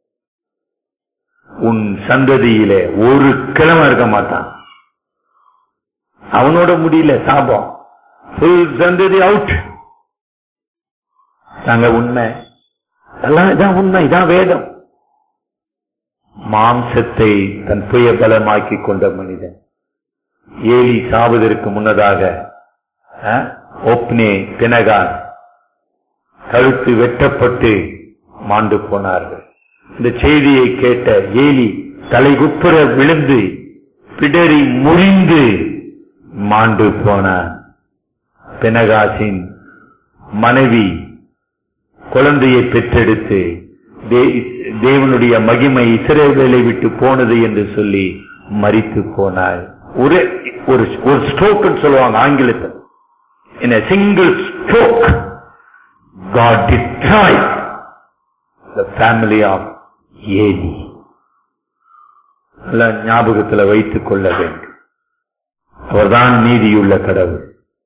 உன் சந்ததியிலே ஒரு கிழமை இருக்க மாட்டான். அவனோட முடியல, சாபம். ஃபுல் சந்ததி அவுட். தாங்க உண்மை, எல்லாம் இதான் உண்மை, இதான் வேதம். மாம்சத்தை தன் புய பலமாக்கி கொண்ட மனிதன். ஏலி சாவதற்கு முன்னதாக ஒப்னே, பினகான் கழுத்து வெட்டப்பட்டு மாண்டு போனார்கள். இந்த செய்தியை கேட்ட ஏலி தலைகுப்புற விழுந்து பிடரி முறிந்து மாண்டு போனார். பினகாசின் மனைவி குழந்தையை பெற்றெடுத்து தேவனுடைய மகிமை இஸ்ரவேலை விட்டு போனது என்று சொல்லி மரித்து போனாள். ஒரு ஸ்ட்ரோக் சொல்லுவாங்க ஆங்கிலத்தில். In a single stroke, God destroyed the family of Eli. ஞாபகத்தில் வைத்துக் கொள்ள வேண்டும். அவர்தான் நீதியுள்ள கடவுள்.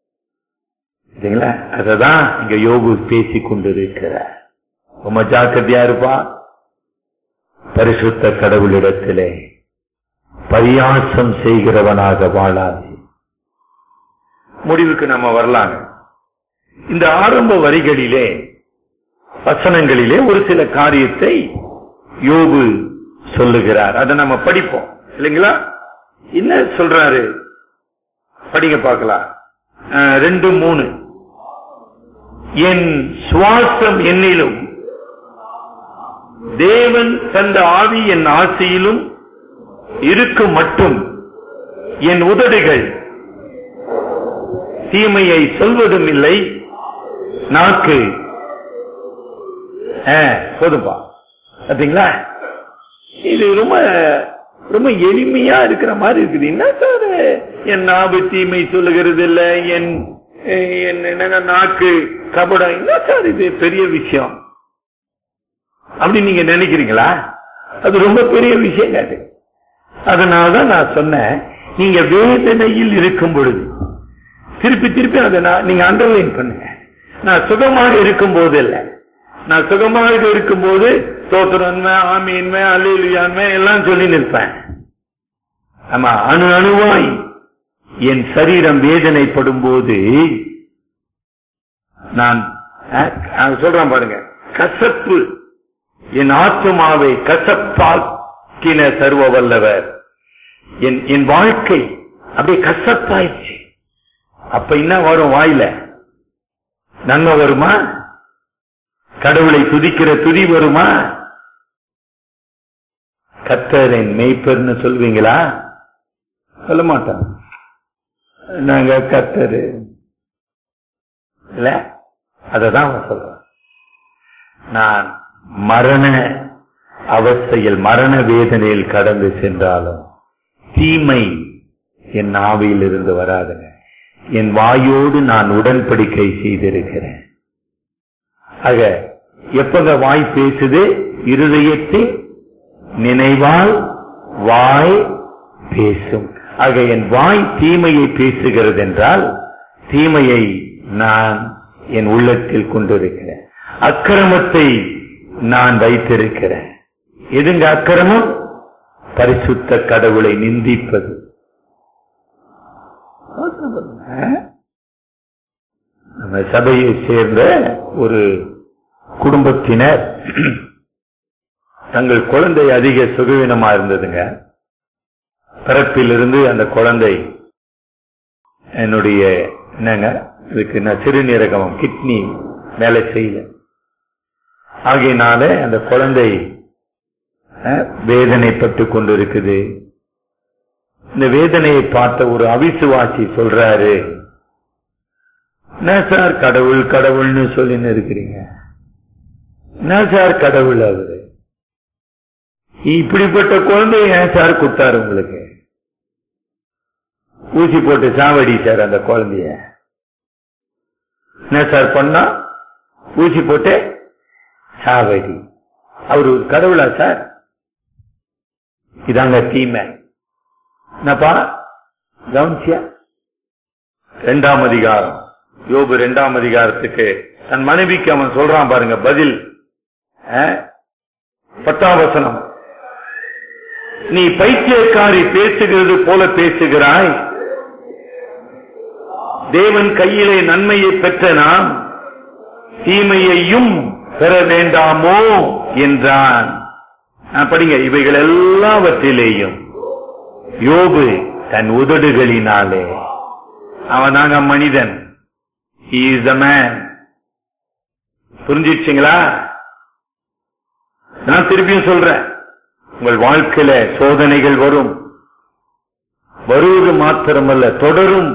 அததான் இங்க யோபு பேசிக் கொண்டிருக்கிறார். ரொம்ப ஜாக்கிரதையா இருப்பா. பரிசுத்த கடவுளிடத்திலே பரியாசம் செய்கிறவனாக வாழாதே. முடிவுக்கு நம்ம வரலாங்க. இந்த ஆரம்ப வரிகளிலே வசனங்களிலே ஒரு சில காரியத்தை யோபு சொல்லுகிறார். அதை நம்ம படிப்போம் இல்லைங்களா? என்ன சொல்றாரு படிங்க பார்க்கலாம். 2:3 என் சுவாசம் என்னிலும் தேவன் தந்த ஆவி என் ஆசையிலும் இருக்கும் மட்டும் என் உதடுகள் தீமையை சொல்வதும் இல்லை, நாக்கு போதும்பா. பார்த்தீங்களா? இது ரொம்ப ரொம்ப எளிமையா இருக்கிற மாதிரி இருக்குது. என்ன சார் என் நாவு தீமை சொல்லுகிறது இல்ல, என் நாக்கு கபடம், என்ன சார் இது பெரிய விஷயம் அப்படி நீங்க நினைக்கிறீங்களா? அது ரொம்ப பெரிய விஷயம் அது. அதனாலதான் நான் சொன்னேன், நீங்க வேதனையில் இருக்கும் பொழுது திருப்பி திருப்பி அதை நீங்க அண்டர்லைன் பண்ணுங்க. நான் சுகமாக இருக்கும் போது இல்ல, நான் சுகமாக இருக்கும் போது தோத்திரன்மை, ஆமீன்மை, அல்லேலூயான்மை எல்லாம் சொல்லி நிற்பேன். ஆமா, அணு அணுவாய் என் சரீரம் வேதனைப்படும் போது நான் சொல்றேன் பாருங்க, கசப்பு என் ஆத்துமாவை கசப்பாக்கின சர்வ வல்லவர். என் வாழ்க்கை அப்படியே கசப்பாயிடுச்சு. அப்ப என்ன வரும் வாயில? நன்மை வருமா? கடவுளை துதிக்கிற துதி வருமா? கர்த்தரின் மெய்ப்பர்னு சொல்வீங்களா? சொல்ல மாட்டோம். நாங்க கர்த்தரு இல்ல, அததான் சொல்றேன். நான் மரண அவஸ்தையில் மரண வேதனையில் கடந்து சென்றாலும் தீமை என் ஆவியில் இருந்து வராதுங்க. என் வாயோடு நான் உடன்படிக்கை செய்திருக்கிறேன். ஆக எப்பங்க வாய் பேசுது? இருதயத்தின் நினைவால் வாய் பேசும். ஆக என் வாய் தீமையை பேசுகிறது என்றால் தீமையை நான் என் உள்ளத்தில் கொண்டிருக்கிறேன். அக்கிரமத்தை நான் வைத்திருக்கிறேன். எதுங்க அக்கிரமம்? பரிசுத்த கடவுளை நிந்திப்பது. நம்ம சபையை சேர்ந்த ஒரு குடும்பத்தினர் தங்கள் குழந்தை அதிக சுகவீனமா இருந்ததுங்க. பிறப்பிலிருந்து அந்த குழந்தை என்னுடைய என்னங்க இதுக்கு நான் சிறுநீரகம் கிட்னி வேலை செய்யல. ஆகையினால அந்த குழந்தை வேதனைப்பட்டு கொண்டிருக்குது. இந்த வேதனையை பார்த்த ஒரு அவிசுவாசி சொல்றாரு, என்ன சார் கடவுள் கடவுள்னு சொல்லின்னு இருக்கிறீங்க? என்ன சார் கடவுள் அவரு? இப்படிப்பட்ட குழந்தை ஏன் சார் கொடுத்தாரு உங்களுக்கு? ஊசி போட்டு சாவடி சார் அந்த குழந்தைய. என்ன சார் பண்ணா? ஊசி போட்டு சாவடி. அவரு கடவுளா சார்? இதாங்க தீமை. என்னப்பா கவனிச்சியா? 2ஆம் அதிகாரம் யோபு 2ஆம் அதிகாரத்துக்கு தன் மனைவிக்கு அவன் சொல்றான் பாருங்க பதில். 10ஆம் வசனம், நீ பைத்தியக்காரி பேசுகிறது போல பேசுகிறாய், தேவன் கையிலே நன்மையை பெற்ற நாம் தீமையையும் பெற வேண்டாமோ என்றான். படிங்க, இவைகள் எல்லாவற்றிலேயும் யோபு தன் உதடுகளினாலே, அவனாங்க மனிதன், he is the man. புரிஞ்சிடுச்சுங்களா? நான் திருப்பியும் சொல்றேன், உங்கள் வாழ்க்கையில சோதனைகள் வரும். வருவது மாத்திரமல்ல, தொடரும்.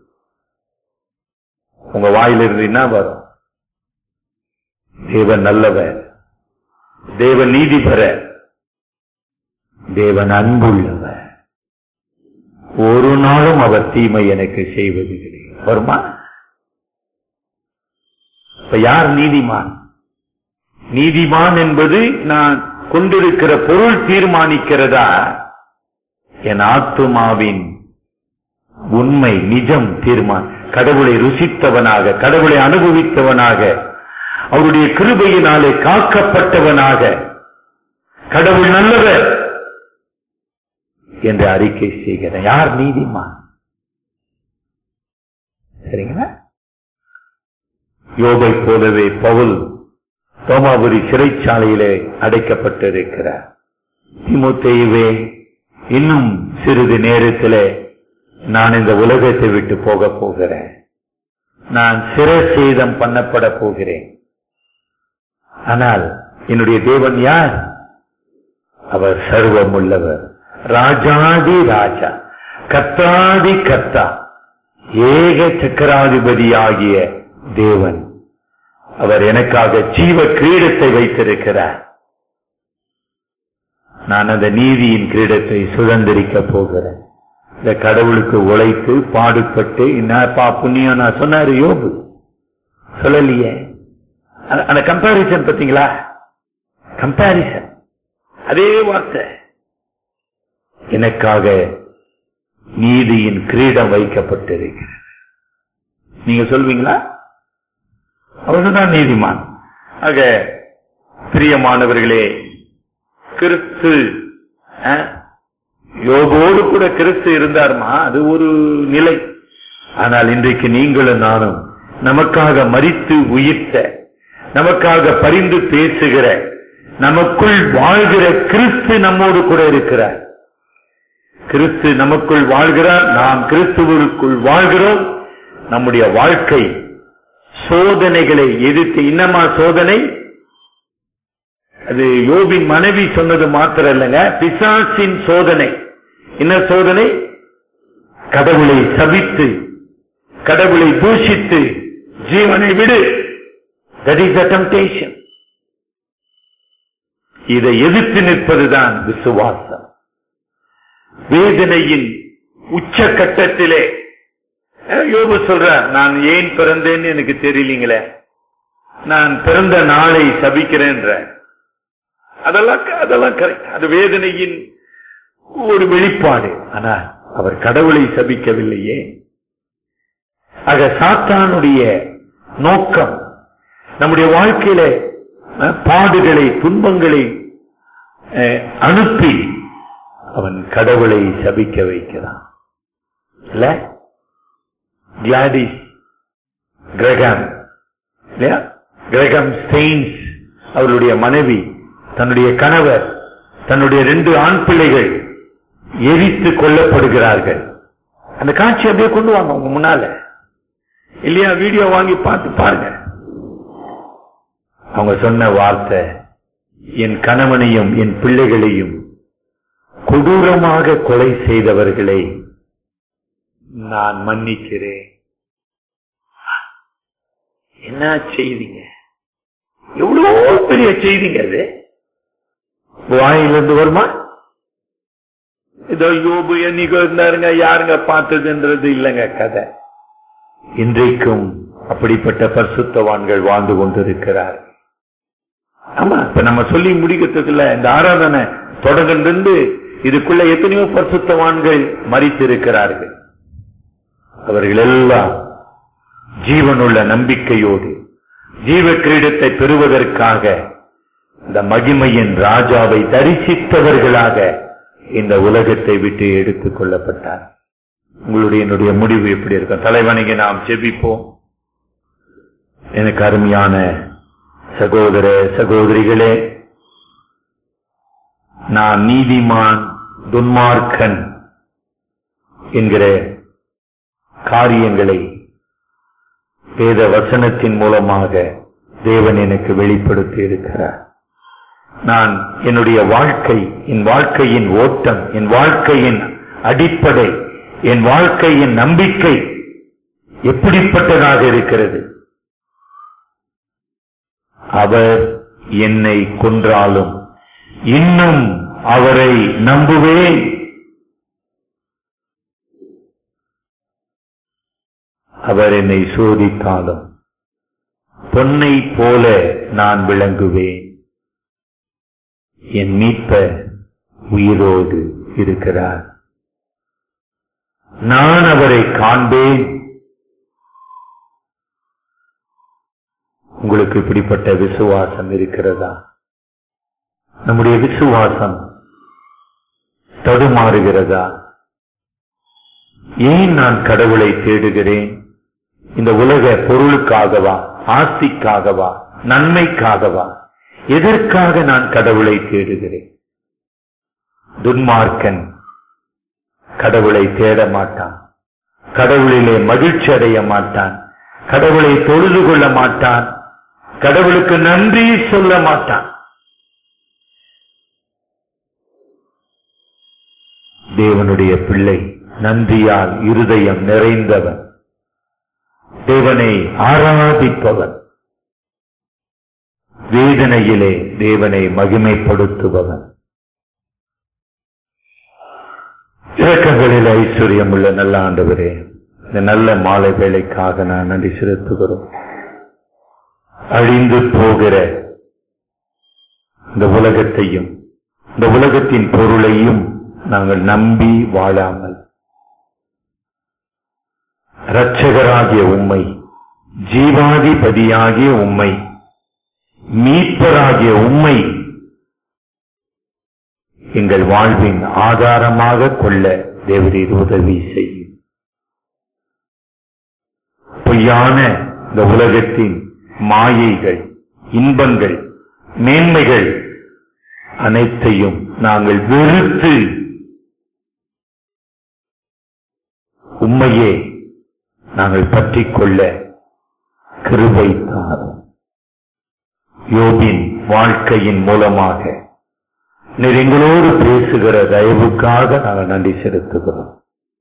உங்க வாயிலிருந்து என்ன வரும்? தேவன் நல்லவர், தேவன் நீதிபரர், தேவன் அன்புள்ளவர், ஒரு நாளும் அவர் தீமை எனக்கு செய்வது கிடையாது. வருமா? இப்ப யார் நீதிமான்? நீதிமான் என்பது நான் கொண்டிருக்கிற பொருள் தீர்மானிக்கிறதா? என் ஆத்துமாவின் உண்மை நிஜம் தீர்மானம். கடவுளை ருசித்தவனாக, கடவுளை அனுபவித்தவனாக, அவருடைய கிருபையினாலே காக்கப்பட்டவனாக, கடவுள் நல்லவர், என்று அறிக்கை செய்கிறேன். யார் நீதிமான்? சரிங்களா? யோபை போலவே பவுல் ரோமாபுரி சிறைச்சாலையிலே அடைக்கப்பட்டிருக்கிறார். தீமோத்தேயுவே, இன்னும் சிறிது நேரத்திலே நான் இந்த உலகத்தை விட்டு போக போகிறேன். நான் சிரசேதம் பண்ணப்பட போகிறேன். ஆனால் என்னுடைய தேவன் யார்? அவர் சர்வம் உள்ளவர், ராஜாதி ராஜா, கர்த்தாதி கர்த்தா, ஏக சக்கராதிபதியாகிய தேவன். அவர் எனக்காக ஜீவ கிரீடத்தை வைத்திருக்கிறார். நான் அந்த நீதியின் கிரீடத்தை சுதந்திரிக்க போகிறேன். இந்த கடவுளுக்கு உழைத்து பாடுபட்டு என்னப்பா புண்ணியம் நான் சொன்னாரு யோபு, சொல்லலையே. அந்த கம்பாரிசன் பார்த்தீங்களா? கம்பாரிசன், அதே வார்த்தை. எனக்காக நீதியின் கிரீடம் வைக்கப்பட்டிருக்கிறது. நீங்க சொல்வீங்களா? அவர்தான் நீதிமான். ஆக பிரியமானவர்களே, கிறிஸ்து, யோபோடு கூட கிறிஸ்து இருந்தார்மா, அது ஒரு நிலை. ஆனால் இன்றைக்கு நீங்களும் நானும் நமக்காக மரித்து உயிர்த்த, நமக்காக பரிந்து பேசுகிற, நமக்குள் வாழ்கிற கிறிஸ்து நம்மோடு கூட இருக்கிறார். கிறிஸ்து நமக்குள் வாழ்கிறார், நாம் கிறிஸ்துவுக்குள் வாழ்கிறோம். நம்முடைய வாழ்க்கை சோதனைகளை எதிர்த்து, இன்னமா சோதனை? அது யோபின் மனைவி சொன்னது மாத்திரம் இல்லைங்க, பிசாசின் சோதனை. என்ன சோதனை? கடவுளை சபித்து, கடவுளை தூஷித்து ஜீவனை விடு. That is the temptation. இதை எதிர்த்து நிற்பதுதான் விசுவாசம். வேதனையின் உச்சகட்டத்திலே யோபு சொல்றார், நான் ஏன் பிறந்தேன்னு எனக்கு தெரியலீங்களே, நான் பிறந்த நாளை சபிக்கிறேன்ற. அதெல்லாம் கரெக்ட், அது வேதனையின் ஒரு வெளிப்பாடு. ஆனால் அவர் கடவுளை சபிக்கவில்லையே. ஆக சாத்தானுடைய நோக்கம் நம்முடைய வாழ்க்கையில பாடுகளை, துன்பங்களை அனுப்பி அவன் கடவுளை சபிக்க வைக்கிறான். இல்ல, கிளாடிஸ் கிரகாம், இல்லையா, கிரகாம் ஸ்டெயின்ஸ் அவருடைய மனைவி, தன்னுடைய கணவர், தன்னுடைய 2 ஆண் பிள்ளைகள் எரித்து கொல்லப்படுகிறார்கள். அந்த காட்சி அப்படியே கொண்டு வாங்க உங்க முன்னால, இல்லையா? வீடியோ வாங்கி பார்த்து பாருங்க. அவங்க சொன்ன வார்த்தை, என் கணவனையும் என் பிள்ளைகளையும் கொடூரமாக கொலை செய்தவர்களை நான் மன்னிக்கிறேன். என்ன செய்திங்க? எவ்வளவு பெரிய செய்திங்க அது. வாயிலிருந்து வருமா? இதோ யோபு என்னைக்கு இருந்தாருங்க, யாருங்க பார்த்ததுன்றது இல்லைங்க கதை. இன்றைக்கும் அப்படிப்பட்ட பரிசுத்தவான்கள் வாழ்ந்து கொண்டிருக்கிறார்கள். ஆமா, இப்ப நம்ம சொல்லி முடிக்கிறதுல இந்த ஆராதனை தொடர்ந்து இதுக்குள்ள எத்தனையோ பரிசுத்தவான்கள் மரித்திருக்கிறார்கள். அவர்கள் எல்லாம் ஜீவனுள்ள நம்பிக்கையோடு ஜீவ கிரீடத்தை பெறுவதற்காக இந்த மகிமையின் ராஜாவை தரிசித்தவர்களாக இந்த உலகத்தை விட்டு எடுத்துக் கொள்ளப்பட்டார். உங்களுடைய என்னுடைய முடிவு எப்படி இருக்கும்? தலைவணங்கி நாம் ஜெபிப்போம். எனக்கு அருமையான சகோதர சகோதரிகளே, நான் நீதிமான் துன்மார்க்கன் என்கிற காரியங்களை வேத வசனத்தின் மூலமாக தேவன் எனக்கு வெளிப்படுத்தி இருக்கிறார். நான் என்னுடைய வாழ்க்கை, என் வாழ்க்கையின் ஓட்டம், என் வாழ்க்கையின் அடிப்படை, என் வாழ்க்கையின் நம்பிக்கை எப்படிப்பட்டதாக இருக்கிறது? அவர் என்னை கொன்றாலும் இன்னும் அவரை நம்புவேன். அவர் என்னை சோதித்தாலும் பொன்னை போல நான் விளங்குவேன். என் மீட்பர் உயிரோடு இருக்கிறார். நான் அவரை காண்பேன். உங்களுக்கு இப்படிப்பட்ட விசுவாசம் இருக்கிறதா? நம்முடைய விசுவாசம் தடுமாறுகிறதா? ஏன் நான் கடவுளை தேடுகிறேன்? இந்த உலக பொருளுக்காகவா, ஆசிக்காகவா, நன்மைக்காகவா? எதற்காக நான் கடவுளை தேடுகிறேன்? துன்மார்க்கன் கடவுளை தேட மாட்டான், கடவுளிலே மகிழ்ச்சி அடைய மாட்டான், கடவுளை தொழுது கொள்ள மாட்டான், கடவுளுக்கு நன்றி சொல்ல மாட்டான். தேவனுடைய பிள்ளை நன்றியால் இருதயம் நிறைந்தவன், தேவனை ஆராதிப்பவன், வேதனையிலே தேவனை மகிமைப்படுத்துபவன். இரக்கங்களில் ஐஸ்வர்யம் உள்ள நல்ல ஆண்டவரே, இந்த நல்ல மாலை வேளைக்காக நான் நன்றி செலுத்துகிறோம். அழிந்து போகிற இந்த உலகத்தையும் இந்த உலகத்தின் பொருளையும் நாங்கள் நம்பி வாழாமல் இரட்சகராகிய உம்மை, ஜீவாதிபதியாகிய உம்மை, மீட்பராகிய உம்மை எங்கள் வாழ்வின் ஆதாரமாக கொள்ள தேவரீர் உதவி செய்யும். பொய்யான இந்த உலகத்தின் மாயைகள், இன்பங்கள், மேன்மைகள் அனைத்தையும் நாங்கள் வெறுத்து உம்மையே நாங்கள் பற்றிக் கொள்ள கிருபை தாரும். யோபின் வாழ்க்கையின் மூலமாக நீர் எங்களோடு பேசுகிற தயவுக்காக நாங்கள் நன்றி செலுத்துகிறோம்.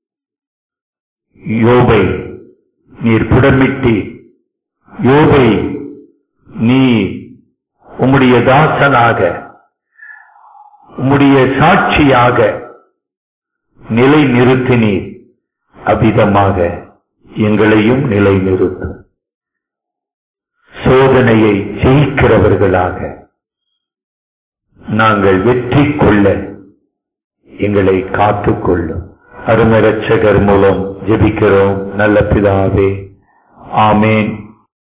யோபை நீர் புடமிட்டீர். யோபை நீ உம்முடைய தாசனாக, உம்முடைய சாட்சியாக நிலை நிறுத்தினீர். அவ்விதமாக எங்களையும் நிலை நிறுத்தும். சோதனையை ஜெயிக்கிறவர்களாக நாங்கள் வெற்றி கொள்ள எங்களை காத்துக்கொள்ளும். அருமை இரட்சகர் மூலம் ஜெபிக்கிறோம் நல்ல பிதாவே. ஆமேன்.